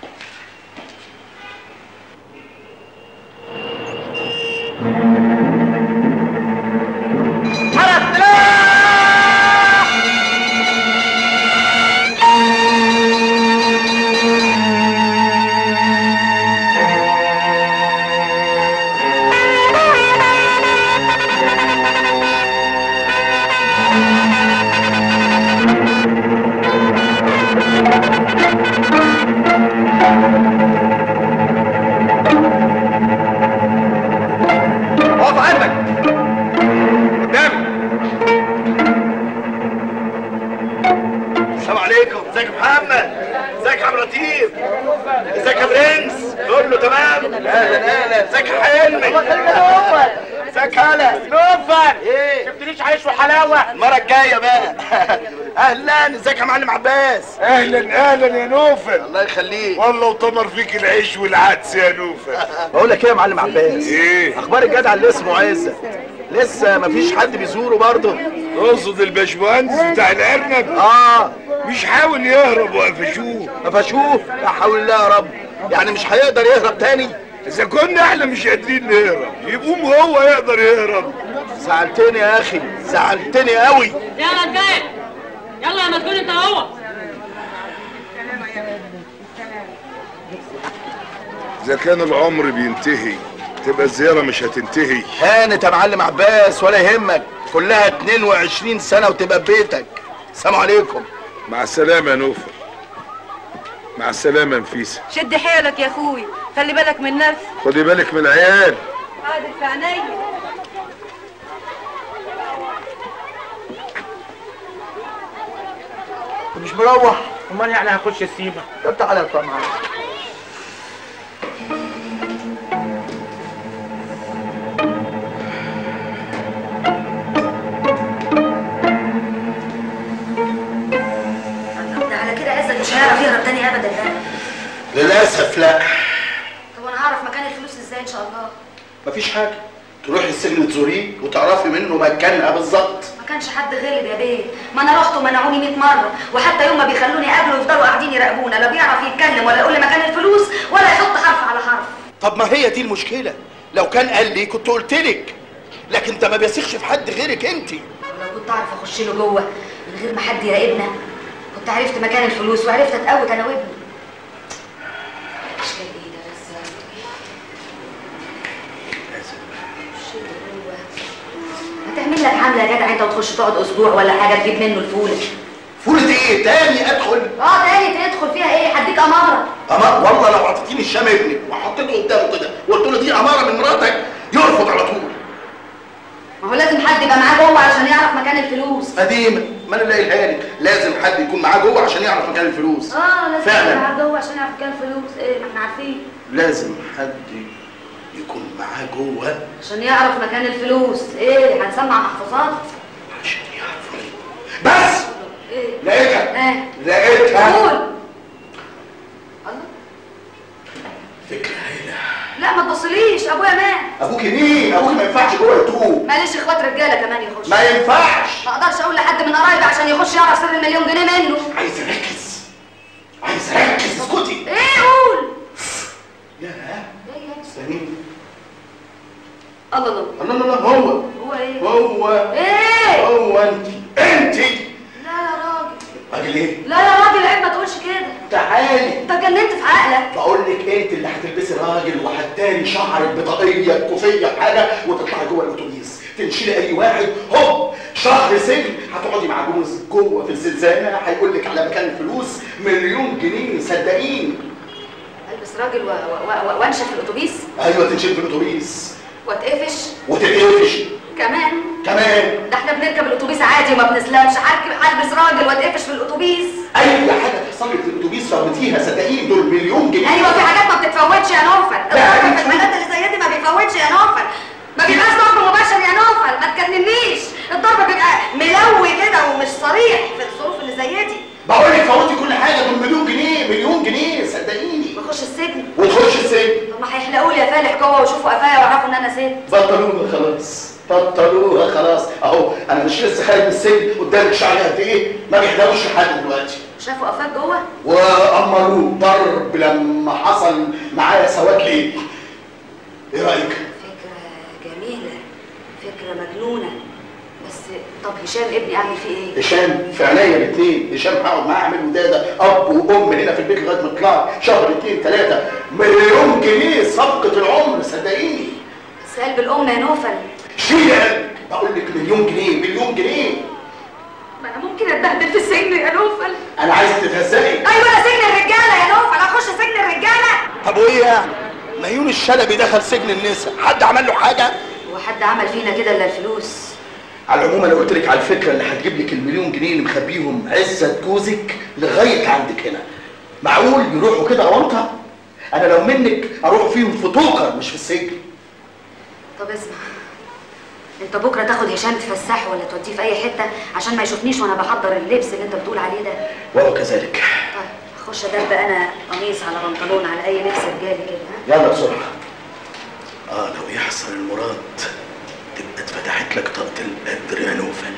اهلا، ازيك يا معلم عباس؟ اهلا اهلا يا نوفل. الله يخليك. والله وطمر فيك العيش والعدس يا نوفل. بقول لك ايه يا معلم عباس؟ ايه؟ اخبار الجدع اللي اسمه عزت؟ لسه مفيش حد بيزوره برضه؟ تقصد الباشمهندس بتاع الارنب؟ اه مش حاول يهرب وقفشوه. قفشوه؟ لا حول الله يا رب، يعني مش هيقدر يهرب تاني؟ اذا كنا احنا مش قادرين نهرب يقوم هو يقدر يهرب. زعلتني يا اخي، زعلتني قوي. يا رجال يلا يا مسجون انت هو. اذا كان العمر بينتهي تبقى الزياره مش هتنتهي. هانت يا معلم عباس ولا يهمك، كلها اتنين وعشرين سنه وتبقى ببيتك. السلام عليكم. مع السلامه يا نوفل. مع السلامه يا نفيسه. شد حيلك يا اخوي، خلي بالك من نفسك. خدي بالك من العيال. حاضر في عينيا. مش مروح؟ امال يعني هخش السيبه؟ طب تعالى اطلع معايا. ده على كده عزت مش هيعرف يهرب تاني ابدا يعني. للاسف لا. طب وانا هعرف مكان الفلوس ازاي ان شاء الله؟ مفيش حاجه، تروحي السجن تزوريه وتعرفي منه مكانها بالظبط. ما كانش حد غلب يا بيه، ما انا رحت ومنعوني مية مره، وحتى يوم ما بيخلوني اقابله يفضلوا قاعدين يراقبونا، لا بيعرف يتكلم ولا يقول لي مكان الفلوس ولا يحط حرف على حرف. طب ما هي دي المشكله، لو كان قال لي كنت قلت لك، لكن ده ما بيثقش في حد غيرك انت. ولو كنت اعرف اخش له جوه من غير ما حد يراقبنا كنت عرفت مكان الفلوس وعرفت اتقوت انا وابني. اشكال ايه ده بس يا لك حمله يا جدع انت وتخش تقعد اسبوع ولا حاجه تجيب منه الفوله. فولة ايه؟ تاني ادخل؟ اه تاني تدخل فيها ايه؟ هديك اماره. اماره؟ والله لو اعطيتيني الشام ابنك وحطيته قدامه كده وقلت له دي اماره من مراتك يرفض على طول. ما هو لازم حد يبقى معاه جوه علشان يعرف مكان الفلوس. قديما ما انا اللي قايلها لك، لازم حد يكون معاه جوه عشان يعرف مكان الفلوس. اه لازم فعلا يبقى معاه جوه عشان يعرف مكان الفلوس. ايه ما احنا عارفين. لازم حد يكون معاه جوه عشان يعرف مكان الفلوس. ايه هنسمع محفوظات؟ عشان يعرف. بس ايه؟ لقيتها. ايه؟ لقيتها. قول. الله. فكرة هايلة. لا ما تبصليش، ابويا مات. ابوك مين؟ ابوك ما ينفعش جوه يتوب. معلش اخوات رجاله كمان يخش. ما ينفعش. ما اقدرش اقول لحد من قرايبي عشان يخش يعرف سر المليون جنيه منه. عايز اركز. عايز اركز. اسكتي. ايه قول. يا استني. الله الله الله الله هو هو ايه؟ هو ايه؟ هو انت انت لا يا راجل. راجل ايه؟ لا يا راجل عيب ما تقولش كده. تعالي. انت اتجننت في عقلك. بقول لك انت اللي هتلبسي راجل وهتداري شعرك بطاقيه بكوفيه بحاجه وتطلعي جوه الاتوبيس تنشيلي اي واحد هوب شهر سجن هتقعدي مع جوز جوه في الزنزانه هيقول لك على مكان الفلوس مليون جنيه صدقيني. البس راجل و... و... و... وانشف في الاتوبيس. ايوه تنشيل في الاتوبيس واتقفش. وتتقفش كمان كمان. ده احنا بنركب الاتوبيس عادي وما بنسلمش. هركب هلبس راجل واتقفش في الاتوبيس. اي حاجه تحصل لك في الاتوبيس فوتيها صدقيني دول مليون جنيه. ايوه في حاجات ما بتتفوتش يا نوفل. الضرب في الحاجات اللي زي دي ما بيفوتش يا نوفل. ما بيبقاش ضرب مباشر يا نوفل، ما تكلمنيش. الضرب بيبقى ملوي كده ومش صريح في الظروف اللي زي دي. بقول لك فوتي كل حاجه دول مليون جنيه مليون جنيه صدقيني. بخش السجن. وتخش السجن. طب ما هيحلقوا لي يا فالح جوه ويشوفوا قفايا ويعرفوا ان انا ست. بطلوها خلاص بطلوها خلاص اهو انا مش لسه خارج من السجن قدامك شعري قد ايه ما بيحلقوش لحد دلوقتي. شافوا قفاك جوه؟ وامروه ضرب لما حصل معايا سواد ليه. ايه رايك؟ فكره جميله، فكره مجنونه. بس طب هشام ابني اعمل فيه ايه؟ هشام في عينيا الاثنين. هشام هقعد معاه اعمل وداده اب وام هنا في البيت لغايه ما طلع شهر اثنين ثلاثه مليون جنيه صفقه العمر صدقيني. بس قلب الام يا نوفل. شيل قلبي بقول لك مليون جنيه مليون جنيه. ما انا ممكن اتبهدل في السجن يا نوفل. انا عايز تتهزقي. ايوه انا سجن الرجاله يا نوفل. اخش سجن الرجاله. طب وايه يعني؟ ميون الشلبي دخل سجن النساء حد عمل له حاجه؟ هو حد عمل فينا كده الا الفلوس؟ على العموم انا قلت لك على الفكره اللي هتجيب لك المليون جنيه اللي مخبيهم عزت جوزك لغايه عندك هنا. معقول يروحوا كده اونطه؟ انا لو منك اروح فيهم في طوكر مش في السجن. طب اسمع، انت بكره تاخد هشام تفسحه ولا توديه في اي حته عشان ما يشوفنيش وانا بحضر اللبس اللي انت بتقول عليه ده. وهو كذلك. طيب اخش ادب انا قميص على بنطلون على اي لبس رجالي كده. يلا بسرعه. اه لو يحصل المراد تبقى اتفتحت لك طاقه القدر يا نوفل.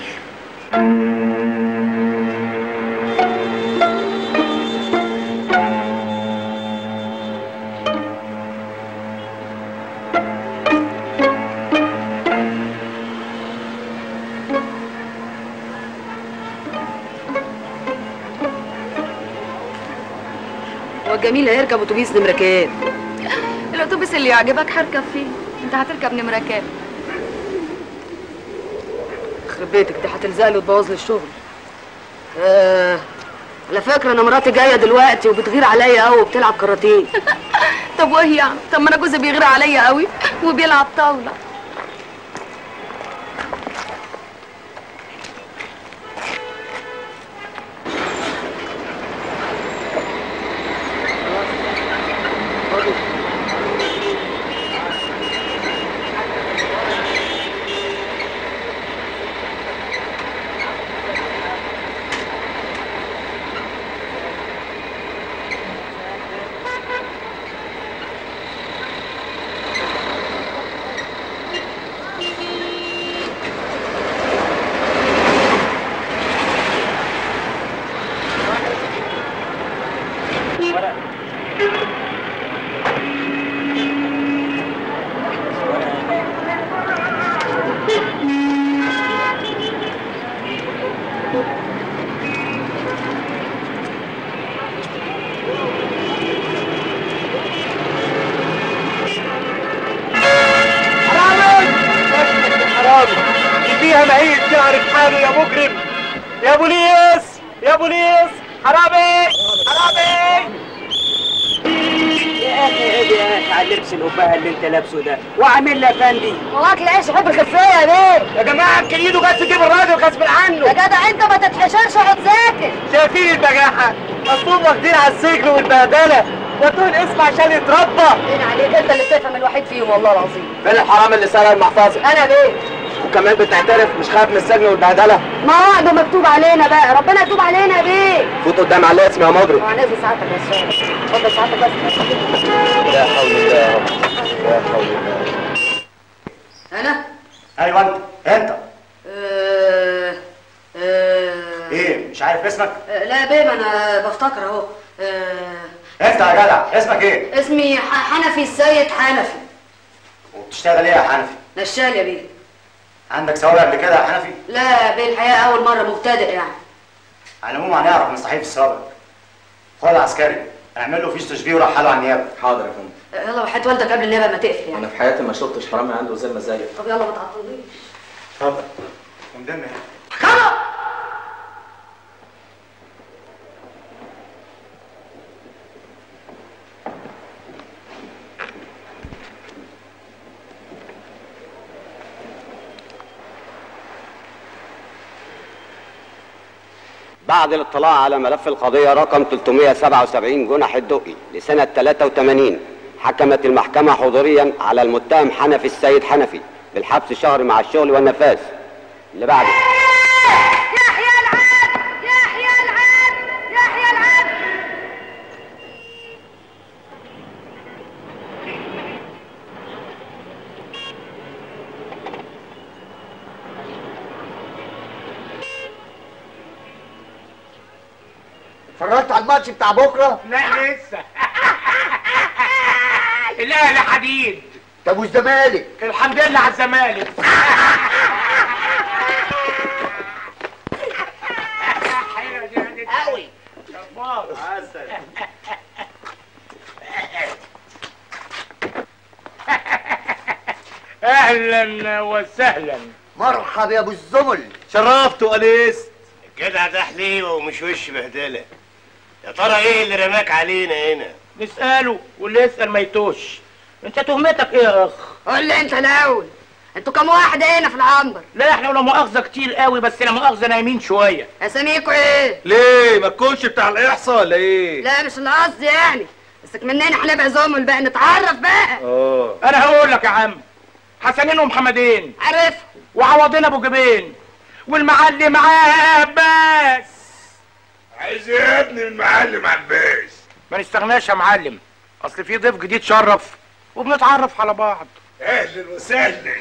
هو الجميل هيركب اتوبيس نمره كام؟ الاتوبيس اللي يعجبك هركب فيه. انت هتركب نمره كام؟ يخرب بيتك دي هتلزق لي وتبوظ لي الشغل. آه على فكره انا مراتي جايه دلوقتي وبتغير عليا قوي وبتلعب كاراتيه. طب وايه يعني؟ طب ما انا جوزي بيغير عليا قوي وبيلعب طاوله. يا مهيد تعرف حاله يا مجرم. يا بوليس يا بوليس، حرامي حرامي. يا اخي ايه يا اخي على اللبس القبهه اللي انت لابسه ده وعامل لي افندي. هو اكل عيش يحب الخفيه يا بيه؟ يا جماعه اكل ايده بس تجيب الراجل غصب عنه. يا جدع انت ما تتحشرش، اقعد ذاكر. شايفين البجاحه؟ اصلهم واخدين على السجن والبهدله، ودوه الاسم عشان يتربى. فين عليك انت اللي بتفهم الوحيد فيهم والله العظيم. فين الحرامي اللي سرق المحفظه؟ انا بيه. وكمان بتعترف مش خايف من السجن والبهدله؟ ما هو عقده مكتوب علينا بقى، ربنا يتوب علينا يا بيه. فوت قدام على الاسم يا مجرم. هو نازل ساعتك بس. اتفضل ساعتك بس. لا حول الله يا رب، لا حول الله. انا؟ ايوه انت انت أه... أه... ايه مش عارف اسمك؟ أه... لا يا بيه، ما انا بفتكر اهو. أه... انت يا جدع اسمك ايه؟ اسمي ح... حنفي السيد حنفي. وبتشتغل ايه يا حنفي؟ نشال يا بيه. عندك سواق قبل كده يا حنفي؟ لا يا بيه، الحقيقه اول مره، مبتدئ يعني. على العموم هنعرف من صحيح السابق. خد عسكري اعمل له فيش تشبيه ورحله على النيابه. حاضر يا فندم. يلا وحياة والدك قبل النيابه ما تقفل يعني. انا في حياتي ما شفتش حرامي عنده زي المزايا. طب يلا ما تعطلنيش. اتفضل قدامنا هنا. بعد الاطلاع على ملف القضية رقم ثلاثمائة وسبعة وسبعين جنح الدقي لسنة ثلاثة وثمانين، حكمت المحكمة حضوريا على المتهم حنفي السيد حنفي بالحبس شهر مع الشغل والنفاذ. اللي بعده يحيى العبد يحيى العبد يحيى العبد. اتفرجت على الماتش بتاع بكره؟ لا لسه. الاهلي حديد. طب والزمالك؟ الحمد لله على الزمالك. قوي. اهلا وسهلا. مرحبا يا ابو الزمل. شرفت وانست. الجدع ده حليوه ومش وش بهدله. يا ترى ايه اللي رماك علينا هنا؟ نسأله واللي يسأل ما يتوش. انت تهمتك ايه يا اخ؟ قول لي انت الاول، انتوا كام واحد هنا في العنبر؟ لا احنا ولا مؤاخذة كتير قوي، بس لا مؤاخذة نايمين شوية. اساميكوا ايه؟ ليه ما تكونش بتاع الاحصاء ولا ايه؟ لا مش القصد يعني، بس مننا هنبقى زمل بقى، نتعرف بقى. اه انا هقول لك يا عم، حسنين ومحمدين عارفهم، وعوضين ابو جبين، والمعلم عباس. عايز ايه يا ابني المعلم عباس؟ ما نستغناش يا معلم، اصل في ضيف جديد شرف وبنتعرف على بعض. اهلا وسهلا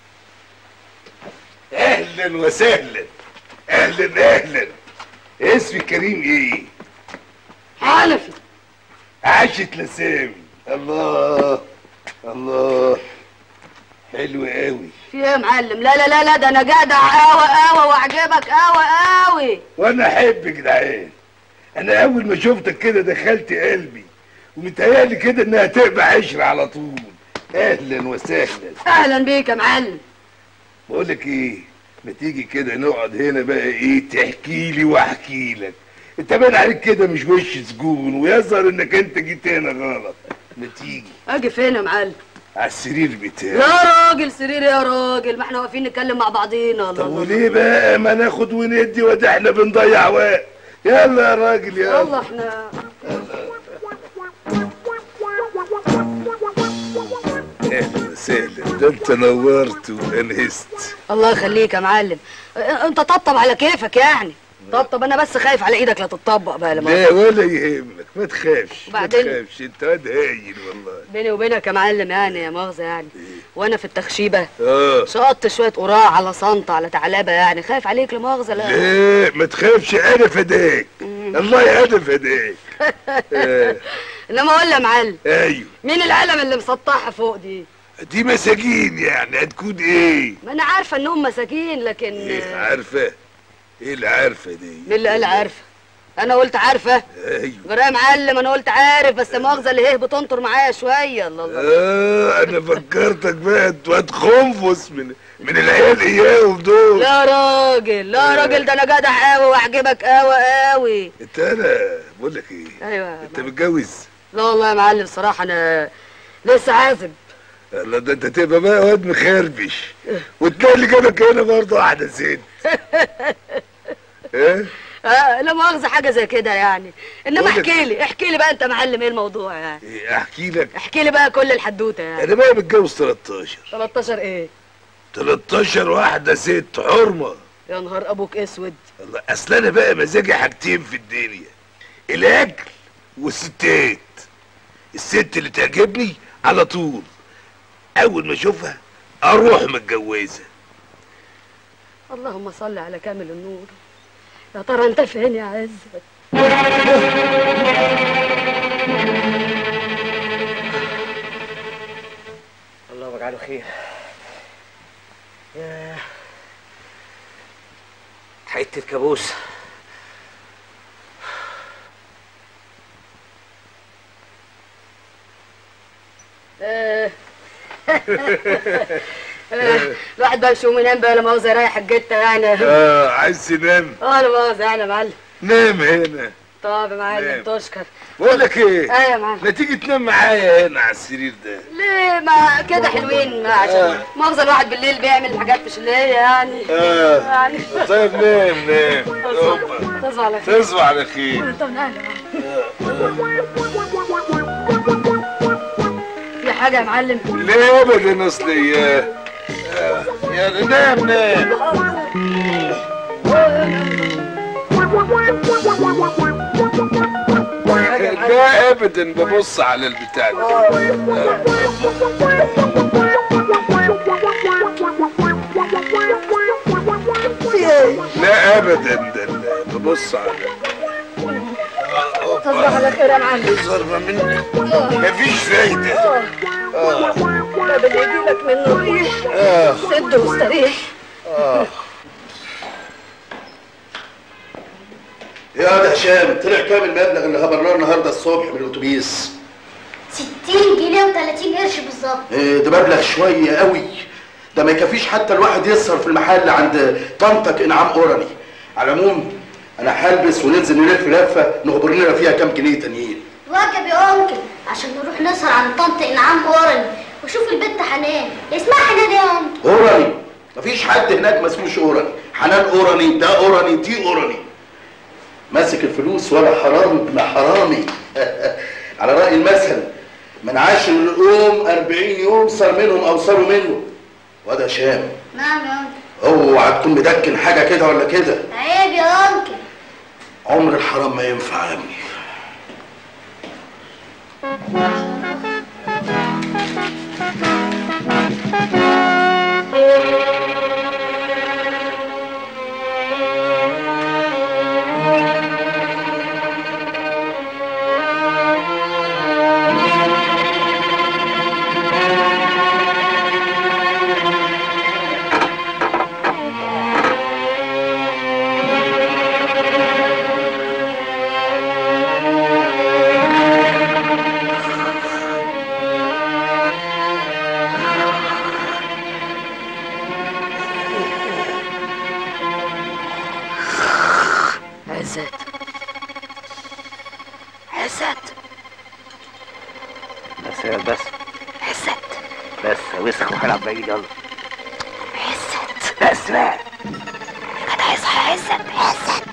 اهلا وسهلا اهلا اهلا. اسمي كريم ايه؟ حنفي. عاشت لسامي. الله الله حلو قوي. في ايه يا معلم؟ لا لا لا لا، ده انا جدع قوي قوي واعجبك قوي قوي. وانا احب جدعان. انا اول ما شفتك كده دخلت قلبي، ومتهيألي كده انها تبقى عشرة على طول. اهلا وسهلا. اهلا بيك يا معلم. بقول لك ايه، ما تيجي كده نقعد هنا بقى ايه، تحكي لي واحكي لك. انت باين عليك كده مش وش سجون، ويظهر انك انت جيت هنا غلط. ما تيجي. اجي فين يا معلم؟ على السرير بتاعي. يا راجل سرير يا راجل، ما احنا واقفين نتكلم مع بعضينا. الله طب وليه بقى ما ناخد وندي وده احنا بنضيع وقت؟ يلا يا راجل يلا. يلا احنا اهلا وسهلا، ده انت نورت وانست. الله يخليك يا معلم، انت طبطب على كيفك يعني. طبطب، انا بس خايف على ايدك لا تتطبق بقى. لا ولا يهمك، ما تخافش ما وبعدين؟ تخافش، انت واد هايل والله. بيني وبينك يا معلم يعني، يا مؤاخذة يعني، وانا في التخشيبه اه شقطت شويه قراع على صنطه على ثعلبه يعني، خايف عليك لا مؤاخذة. لا لا ما تخافش، انا فداك. الله انا فداك. آه. انما اقول يا معلم، ايوه مين القلم اللي مسطحه فوق دي؟ دي مساجين يعني، هتكون ايه؟ ما انا عارفه انهم مساكين، لكن ايه عارفه؟ ايه اللي عارفه دي؟ مين اللي قال عارفه؟ انا قلت عارفه. ايوه جرى يا معلم، انا قلت عارف، بس مؤاخذه اللي هيه بتنطر معايا شويه. الله الله. اه انا فكرتك بقى انت واد خنفس من من العيال اياهم دول. لا راجل، لا راجل، ده انا جدع قوي واعجبك قوي قوي. انت انا بقول لك ايه؟ ايوه. انت متجوز؟ لا والله يا معلم صراحه انا لسه عازب. لا ده انت تبقى بقى واد مخربش وتلاقي اللي جابك هنا برضه واحده ست. ايه؟ آه لا مؤاخذه حاجه زي كده يعني، انما احكي لي احكي لي بقى انت معلم ايه الموضوع يعني؟ إيه احكي لك؟ احكي لي بقى كل الحدوته يعني. انا بقى متجوز تلتاشر. تلتاشر ايه؟ تلتاشر واحده ست حرمه. يا نهار ابوك اسود. الله، اصل انا بقى مزاجي حاجتين في الدنيا، الاكل والستات. الست اللي تعجبني على طول اول ما اشوفها اروح متجوزه. اللهم صل على كامل النور. يا ترى انت فين يا عزت؟ اللهم اجعله خير. ياه حته كابوس. الواحد بقى مش يقوم ينام بقى، لا مؤاخذه رايح الجته يعني. اه عايز تنام؟ اه لا مؤاخذه يعني يا معلم. نام هنا. طب يا معلم تشكر. بقول لك ايه؟ ايوه يا معلم. ما تيجي تنام معايا هنا على السرير ده؟ ليه؟ ما كده حلوين، ما عشان آه. مؤاخذه الواحد بالليل بيعمل حاجات مش اللي هي يعني. اه يعني طيب نام نام. تصبح على خير. تصبح على خير. طب نعم. في حاجه يا معلم؟ ليه ابدا اصل اياه. يعني نام نام. لا ابدا ببص على البتاع ده. لا ابدا ده ببص على. تصبح على خير يا معلم. ضربه منك مفيش فايده. اه لا اللي يجيلك منه ريح اه سد واستريح. اه يا ده هشام طلع كام المبلغ اللي هبرناه النهارده الصبح من الاتوبيس؟ ستين جنيه وتلاتين قرش بالظبط. ايه ده مبلغ شويه قوي، ده ما يكفيش حتى الواحد يصرف في المحل عند طنطك انعام اوراني. على العموم انا هلبس وننزل نلف لفه نخبر لنا فيها كام جنيه تانيين. واجب يا انكل عشان نروح نسهر عند طنط انعام اوراني وشوف البنت حنان. اسمها حنان يا انكل. اوراني؟ مفيش حد هناك ما اسموش اوراني. حنان اوراني، ده اوراني، دي اوراني. ماسك الفلوس ولا حرام ابن حرامي. على رأي المثل من عاش القوم أربعين يوم صار منهم أو صاروا منه. وده هشام. نعم يا انكل. اوعى تكون مدكن حاجة كده ولا كده. عيب يا انكل. عمر الحرام ما ينفع يا ابني. عزت عزت بس يا بس عزت بس وسخ وهلعب بعيد يلا. عزت بس بقى كده هيصحى عزت. عزت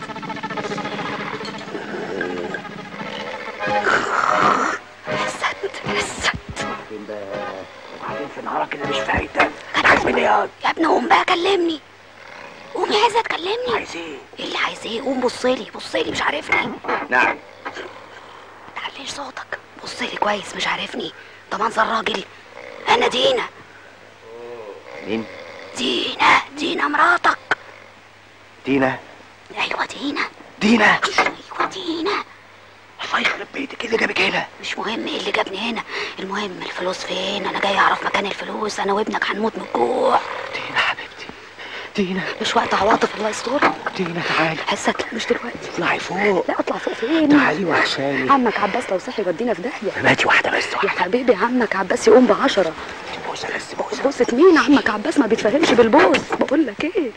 عزت عزت فين بقى؟ وبعدين في نهارك كده مش فايدة. عايز مني يا يا ابني قوم بقى كلمني. قوم يا عزت كلمني. عايز ايه؟ ايه اللي عايز ايه؟ قوم بصلي بصلي مش عارفني. نعم. تعليش صوتك، بصلي كويس مش عارفني. ده منظر راجل. انا دينا. مين؟ دينا دينا مراتك. دينا؟ ايوه دينا. دينا؟ ايوه دينا. الله يخرب بيتك، ايه اللي جابك هنا؟ مش مهم ايه اللي جابني هنا، المهم الفلوس فين. انا جاي اعرف مكان الفلوس، انا وابنك هنموت من الجوع. دينا حبيبتي، دينا مش وقت عواطف، الله يسترك. دينا تعالي. حسك مش دلوقتي. اطلعي فوق. لا اطلع فوق فين؟ تعالي وحشاني. عمك عباس لو صحي يودينا في داهيه. ماتي واحده بس واحده. يا حبيبي عمك عباس يقوم بعشرة. بوسه بس بوسه. بوسة مين؟ عمك عباس ما بيتفهمش بالبوس. بقول لك ايه؟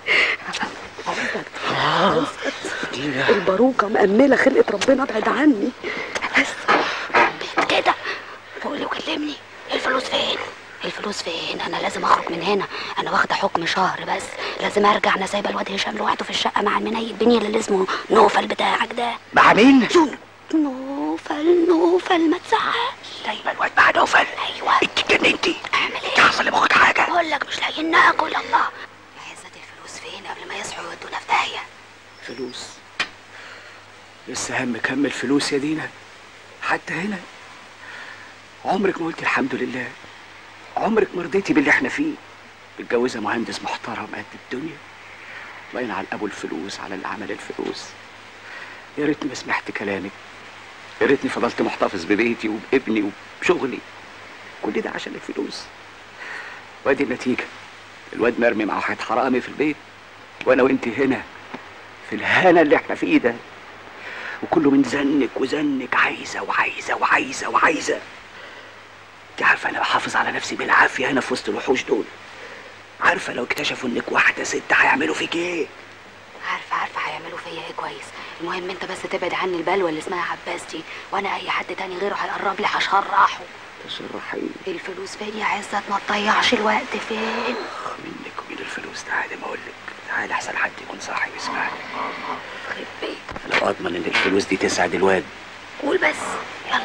اه دينا الباروكه مأمله خلقه ربنا، ابعد عني. بس كده بقول له كلمني. الفلوس فين؟ الفلوس فين؟ انا لازم اخرج من هنا، انا واخده حكم شهر بس، لازم ارجع. انا سايبه الواد هشام لوحده في الشقه مع المنيل بنيل اللي اسمه نوفل بتاعك ده. مع مين؟ نوفل نوفل ما تزعقش. سايبه الواد مع نوفل؟ ايوه. انت اتجننتي. اعمل ايه؟ حصل لمخك حاجه؟ بقول لك مش لاقيين ناكل. الله يا عزت، الفلوس فين قبل ما يصحوا يودونا في داهيه؟ فلوس؟ لسه همك هم الفلوس يا دينا؟ حتى هنا عمرك ما قلتي الحمد لله، عمرك ما رضيتي باللي احنا فيه. متجوزه مهندس محترم قد الدنيا، الله ينعل ابو الفلوس على اللي عمل الفلوس. يا ريتني ما سمعت كلامك، يا ريتني فضلت محتفظ ببيتي وبابني وبشغلي، كل ده عشان الفلوس. وادي النتيجه، الواد مرمي مع واحد حرامي في البيت، وانا وانت هنا في الهنا اللي احنا فيه ده، وكله من زنك وزنك، عايزه وعايزه وعايزه وعايزه. انت عارفه انا بحافظ على نفسي بالعافيه هنا في وسط الوحوش دول. عارفه لو اكتشفوا انك واحده ست هيعملوا فيك ايه؟ عارفه عارفه هيعملوا فيا ايه كويس. المهم انت بس تبعد عني البلوه اللي اسمها عباس دي، وانا اي حد تاني غيره هيقرب لي هشرحه. تشرحي؟ الفلوس فين يا عزت؟ ما تضيعش الوقت. فين؟ منك ومن الفلوس. تعالي ما اقولك، تعالي احسن حد يكون صاحي ويسمعني. يخرب بيتك. لو اضمن ان الفلوس دي تسعد الواد. قول بس يلا.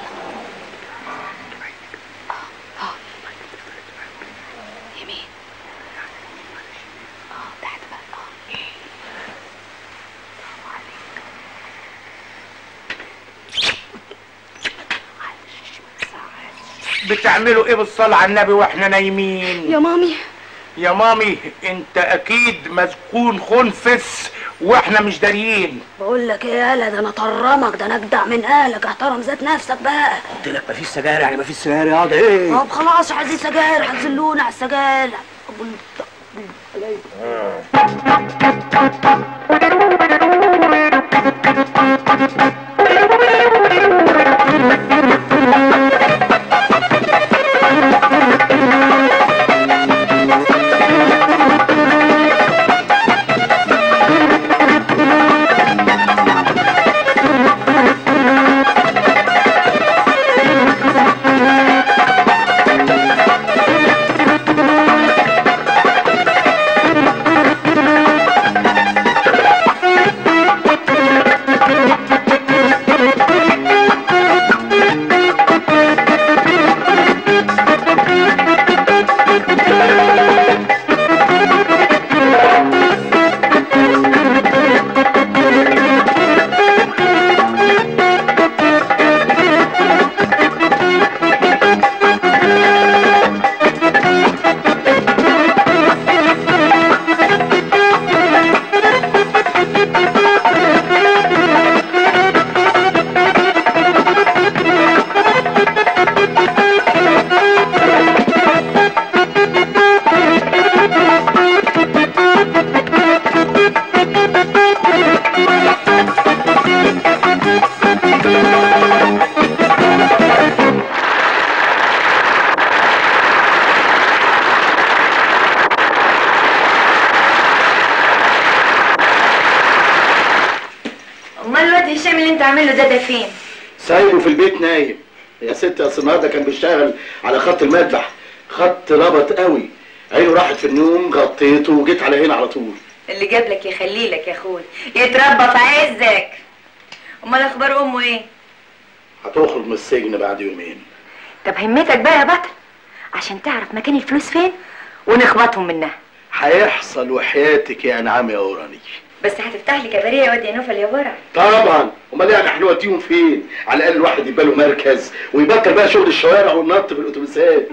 اه يمين. اه تحت بقى. اه بتعملوا ايه بالصلاة على النبي واحنا نايمين؟ يا مامي. يا مامي انت اكيد مسكون خنفس واحنا مش داريين. بقول لك ايه يالا، ده انا طرمك، ده انا اجدع من اهلك، احترم ذات نفسك بقى. قلت لك مفيش سجاير، يعني مفيش سجاير يا قاضي. ايه؟ طب خلاص عايزين سجاير، هتزلونا على السجاير. هشام اللي انت عامله ده ده فين؟ سايبه في البيت نايم يا ست. اصل النهارده كان بيشتغل على خط المذبح، خط ربط قوي، عينه راحت في النوم، غطيته وجيت على هنا على طول. اللي جاب لك يخلي لك يا اخويا، يتربى في عزك. امال اخبار امه ايه؟ هتخرج من السجن بعد يومين. طب همتك بقى يا بطل عشان تعرف مكان الفلوس فين ونخبطهم منها. هيحصل وحياتك يا انعام يا اوراني. بس هتفتح لي كباريه يا واد يا نوفل يا برع. طبعا، امال يعني هنوديهم فين؟ على الاقل الواحد يبقى له مركز ويبطل بقى شغل الشوارع والنط بالاتوبيسات.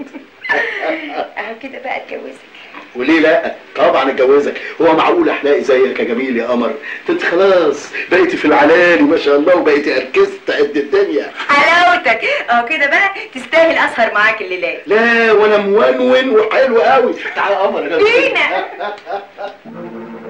اهو كده بقى اتجوزك. وليه لا؟ طبعا اتجوزك. هو معقول احلاقي زيك يا جميل يا قمر؟ انت خلاص بقيتي في العلالي ما شاء الله، وبقيتي اركست قد الدنيا. حلاوتك اهو كده بقى تستاهل اسهر معاك الليلات. لا وانا مونون وحلو قوي. تعالى يا قمر. بينا.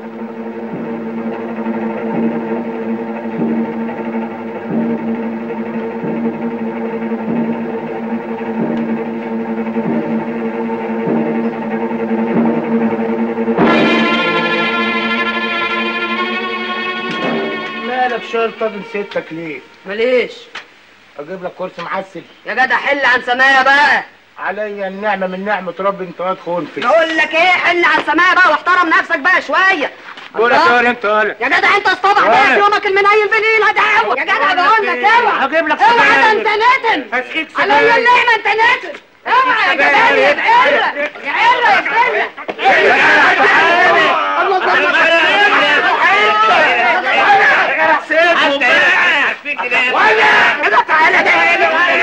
مالك شايل طاجن ستك ليه؟ ماليش. اجيب لك كرسي معسل؟ يا جدع حل عن سمايا بقى. عليا النعمه من نعمه ربي، انت واد خنفس. بقول لك ايه، حل عن سمايا بقى واحترم نفسك بقى شويه. قول يا طارق انت طالع. يا جدع انت اصطبح بقى في يومك المنيل في الليل هتعوج. يا جدع بقول لك اوعى. هجيب لك اوعى ده سجاير. انت نتن. هسقيك سجاير. عليا النعمه انت نتن. اوعى يا جدع يا عره يا عره يا عره. ولا كده تعالى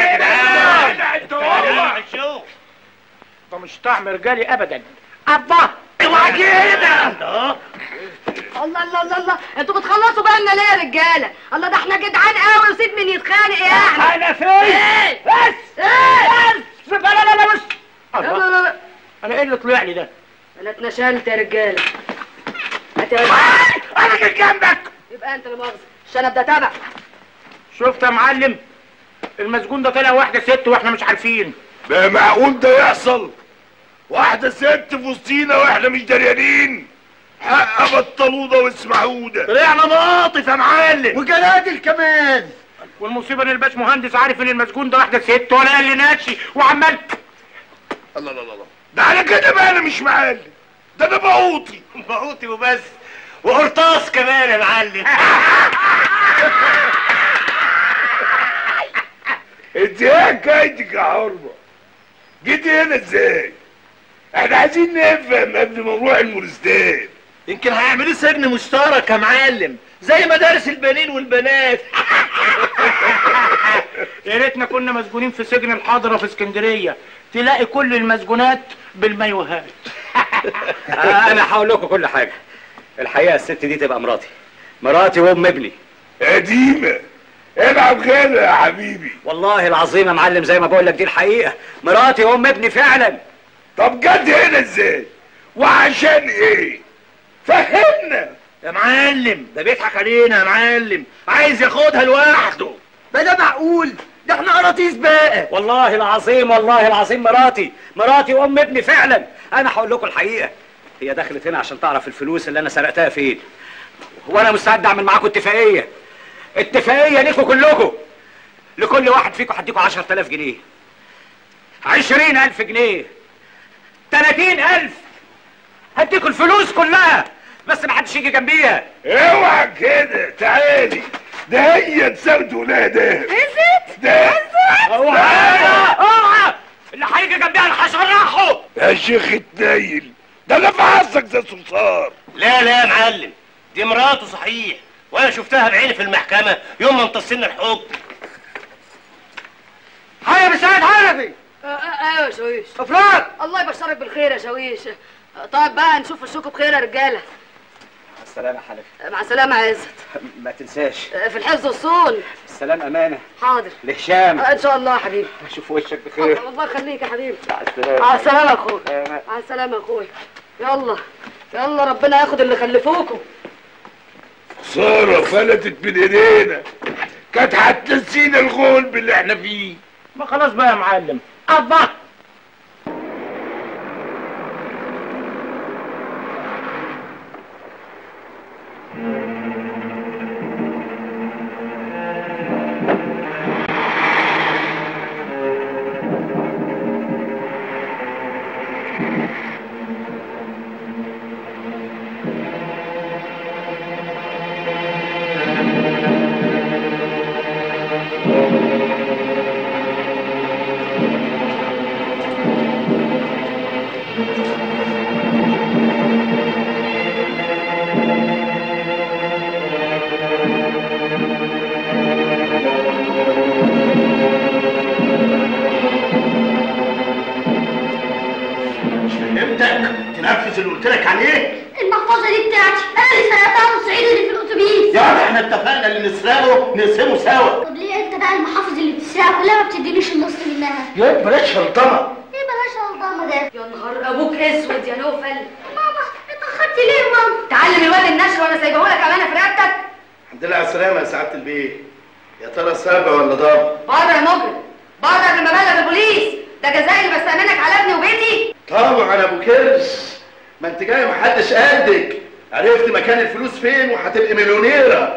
انت مش طعم رجالي ابدا. الله اوعى كده. الله الله الله الله، انتوا بتخلصوا بالنا ليه يا رجاله؟ الله ده احنا جدعان قوي وسيد من يتخانق يعني. انا فين؟ ايه؟ بس ايه؟ لا لا لا لا بس. لا لا لا انا ايه اللي طلع لي ده؟ انا اتنشلت يا رجاله. هات يا انا جيت جنبك. يبقى انت اللي مؤاخذه، الشنب ده تبع. شفت يا معلم؟ المسجون ده طلع واحده ست واحنا مش عارفين. بقى معقول ده يحصل؟ واحدة ست في وسطينا واحنا مش دريانين؟ حق بطلوده واسمعوده. طلعنا مواطف يا معلم وجنادل كمان. والمصيبه ان الباشمهندس عارف ان المسجون ده واحده ست ولا قال لي ناتشي وعمال. الله الله الله، ده على كده بقى انا مش معلم، ده انا بقوطي. بقوطي وبس، وقرطاس كمان يا معلم. انت ايه حكايتك يا حرمه؟ جيتي هنا ازاي؟ احنا عايزين نفهم قبل ما نروح المورستان. يمكن هيعملوا سجن مشترك يا معلم زي مدارس البنين والبنات. يا ريتنا كنا مسجونين في سجن الحضره في اسكندريه، تلاقي كل المسجونات بالمايوهات. انا هقول لكم كل حاجه. الحقيقه الست دي تبقى مراتي، مراتي وام ابني. قديمه العب كده يا حبيبي. والله العظيم يا معلم زي ما بقول لك دي الحقيقه، مراتي وام ابني فعلا. طب جت هنا ازاي؟ وعشان ايه؟ فهمنا يا معلم. ده بيضحك علينا يا معلم، عايز ياخدها لوحده. ده ده معقول؟ ده احنا قراطيس بقى. والله العظيم والله العظيم مراتي، مراتي وام ابني فعلا. انا هقول لكم الحقيقه، هي دخلت هنا عشان تعرف الفلوس اللي انا سرقتها فين، وانا مستعد اعمل معاكم اتفاقيه. اتفاقيه ليكم كلكم، لكل واحد فيكم هديكم عشرة آلاف جنيه، عشرين ألف جنيه، تلاتين ألف. هديكوا الفلوس كلها بس ما حدش يجي جنبيها. اوعى كده، تعالي. ده هي اتساوت ولها ده. عزت ده اوعى اوعى، اللي هيجي جنبيها انا هشرحه. يا شيخ اتنيل، ده انا في عصك زي صرصار. لا لا يا معلم، دي مراته صحيح، وانا شفتها بعيني في المحكمه يوم ما امتصلنا الحكم. هيا بسعد حنفي. ايوه يا شويش. افراد الله يبشرك بالخير يا شويش. طيب بقى نشوف وشكم بخير يا رجاله. مع السلامه يا حنفي. مع السلامه يا عزت. ما تنساش في الحفظ والصون. السلام امانه. حاضر لهشام. ان شاء الله يا حبيبي. اشوف وشك بخير. الله يخليك يا حبيبي. مع السلامه. مع السلامه يا اخويا. مع السلامه يا اخويا. يلا يلا ربنا ياخد اللي خلفوكم. خساره فلتت من ايدينا، كانت هتنسينا الغلب اللي احنا فيه. ما خلاص بقى يا معلم. الله تنفذ اللي قلت لك عليه؟ المحفظه دي بتاعتي، انا اللي سرقتها من الصعيد اللي في الاتوبيس. يعني احنا اتفقنا اللي نسرقه نقسمه سوا. طب ليه انت بقى المحافظ اللي بتسرقها كلها ما بتدينيش النص منها؟ يا بلاش هلطمه. ايه بلاش هلطمه ده؟ يا نهار ابوك اسود يا نوفل. ماما اتاخرت ليه يا ماما؟ تعلم الواد النشر وانا سايبهولك امانه في رقبتك. الحمد لله على السلامه يا سعاده البيه. يا ترى سابع ولا ضابط؟ بره يا مجرم، بره قبل ما ابلغ البوليس. ده جزائي اللي بستأمنك على ابني وبيتي. طبعا يا ابو كرش، ما انت جاي محدش قدك، عرفت مكان الفلوس فين وهتبقي مليونيره.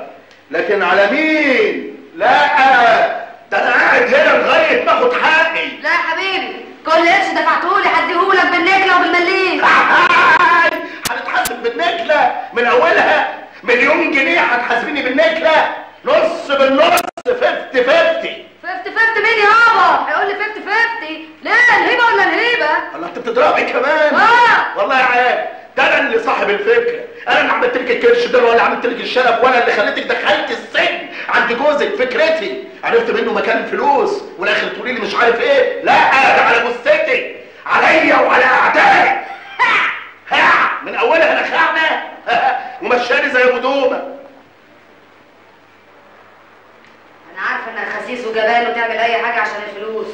لكن على مين؟ لا ده انا قاعد هنا لغايه ما اخد حقي. لا يا حبيبي، كل قرش دفعتهولي هديهولك بالنكله وبالمليم. هتتحاسب بالنكله من اولها؟ مليون جنيه هتحاسبيني بالنكله؟ نص بالنص، ففتي ففتي. ففتي ففتي مين يابا؟ هيقول لي ففتي ففتي ليه؟ الهيبه ولا الهيبه؟ الله انت بتضربي كمان؟ اه والله يا عيال، ده انا اللي صاحب الفكره، انا اللي عملت لك الكرش ده، ولا اللي عملت لك الشنب، ولا اللي خليتك دخلت السجن عند جوزك. فكرتي عرفت منه مكان الفلوس، والاخر تقولي لي مش عارف ايه. لا ده على جثتي، عليا وعلى اعدائي. ها من اولها انا خاعنه ومشاني زي ابو دومه. انا عارفه انك خسيس وجبان وتعمل اي حاجه عشان الفلوس.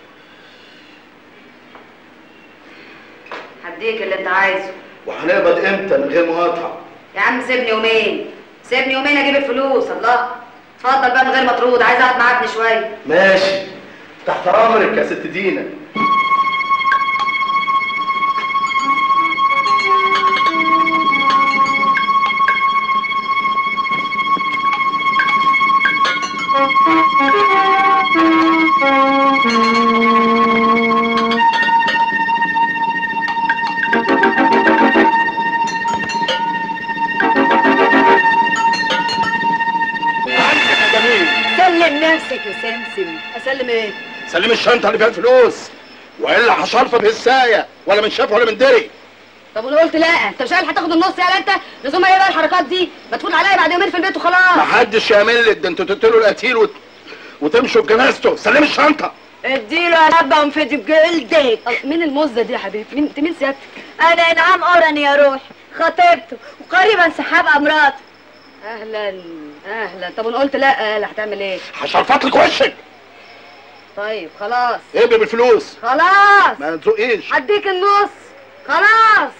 هديك اللي انت عايزه. وهنقبض امتى من غير مقاطعه؟ يا عم سيبني يومين، سيبني يومين اجيب الفلوس. الله اتفضل بقى من غير ما ترد، عايز اقعد معاك شويه. ماشي، تحت امرك يا ست دينا. سلم نفسك يا سمسم. اسلم ايه؟ سلمي الشنطه اللي فيها الفلوس، والا هشرفه بهسايه، ولا من شاف ولا من دري. طب وانا قلت لا، انت مش قال هتاخد النص يا انت؟ لزوم ايه بقى الحركات دي؟ ما تفوت عليا بعد يومين في البيت وخلاص. محدش يعمل لك، ده انتوا تقتلوا القتيل وت... وتمشوا بجنازته. سلمي الشنطه. اديله يا ربه وانفدي بجلدك. مين المزه دي يا حبيبي؟ مين انت؟ مين سيادتك؟ انا انعام اوراني يا روح، خطيبته وقريبا سحاب امراته. اهلا اهلا. طب وانا قلت لا، لا هتعمل ايه؟ هشرفط لك وشك. طيب خلاص اقبل بالفلوس. خلاص ما تزقيش. هديك النص خلاص.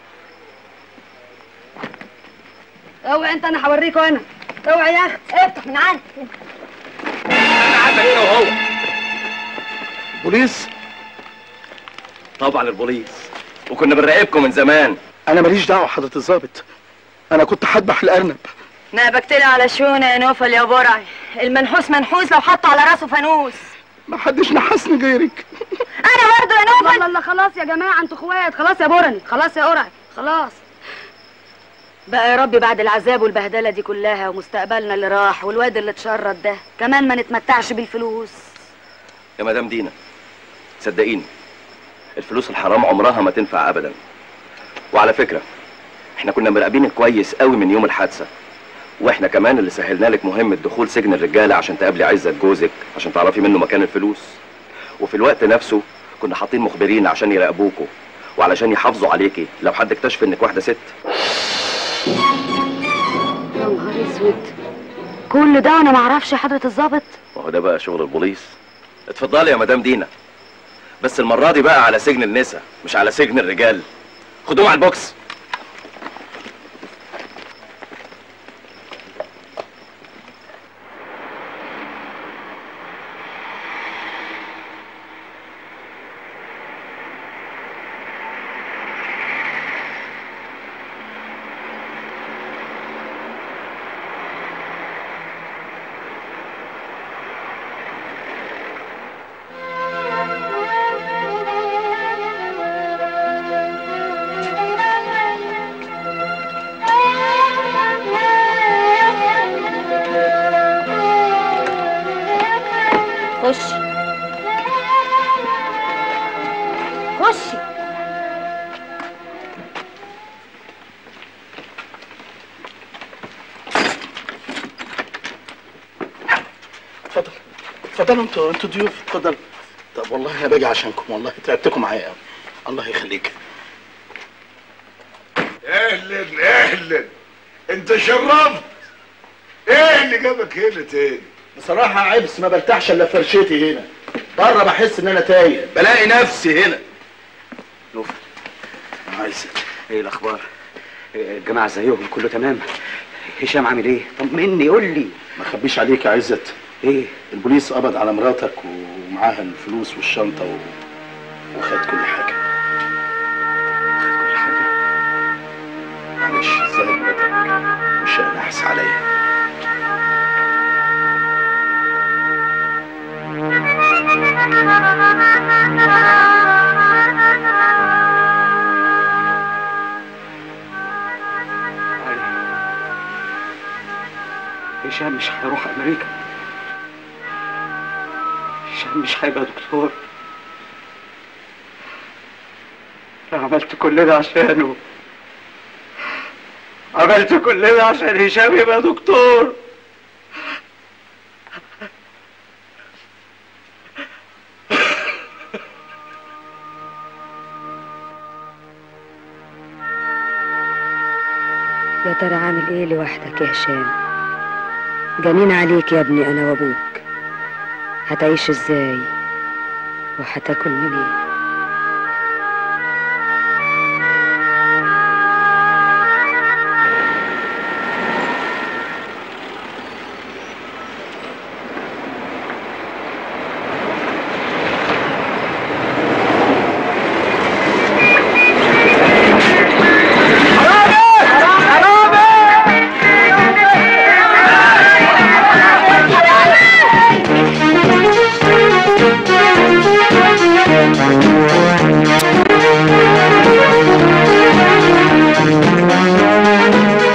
اوعي انت، انا هوريكوا انا. اوعي يا اختي، افتح من عندك. انا عامل هنا وهو. بوليس؟ طبعا البوليس، وكنا بنراقبكم من زمان. انا ماليش دعوه حضره الظابط، انا كنت هذبح الارنب. نابكتلي على شونه يا نوفل يا برعي، المنحوس منحوس لو حطوا على راسه فانوس. ما حدش نحسني غيرك. انا برضه يا نوفل. لا لا خلاص يا جماعه، انتوا اخوات. خلاص يا برني، خلاص يا قرعي، خلاص بقى. يا ربي بعد العذاب والبهدله دي كلها ومستقبلنا اللي راح والواد اللي اتشرد ده كمان ما نتمتعش بالفلوس. يا مدام دينا صدقيني، الفلوس الحرام عمرها ما تنفع ابدا. وعلى فكره احنا كنا مراقبينك كويس قوي من يوم الحادثه، واحنا كمان اللي سهلنا لك مهمه دخول سجن الرجاله عشان تقابلي عزت جوزك، عشان تعرفي منه مكان الفلوس. وفي الوقت نفسه كنا حاطين مخبرين عشان يراقبوكوا وعلشان يحافظوا عليكي لو حد اكتشف انك واحده ست. يا نهار اسود، كل ده انا ما اعرفش يا حضره الظابط؟ ما هو ده بقى شغل البوليس. اتفضلي يا مدام دينا، بس المره دي بقى على سجن النساء مش على سجن الرجال. خدوهم على البوكس. خشي خشي. اتفضل اتفضلوا انتوا انتوا ضيوف، اتفضل. طب والله انا باجي عشانكم، والله تعبتكم معايا قوي. الله يخليك. اهلا اهلا، انت شرفت. ايه اللي جابك هنا تاني؟ بصراحة عبس، ما برتاحش الا فرشتي هنا. بره بحس ان انا تايه، بلاقي نفسي هنا. شوف عايز ايه الاخبار؟ الجماعه زيهم كله تمام؟ هشام عامل ايه؟ طمني قول لي. ما اخبيش عليك يا عزت. ايه؟ البوليس قبض على مراتك ومعاها الفلوس والشنطه و... وخد كل حاجه. خد كل حاجه؟ معلش زي مراتك مش هنحس عليا. هشام مش هيروح امريكا. هشام مش هيبقى دكتور. انا عملت كل ده عشانه. عملت كل ده عشان هشام يبقى دكتور. يا ترى عامل ايه لوحدك يا هشام؟ جنين عليك يا ابني انا وابوك. هتعيش ازاي وهتاكل منين؟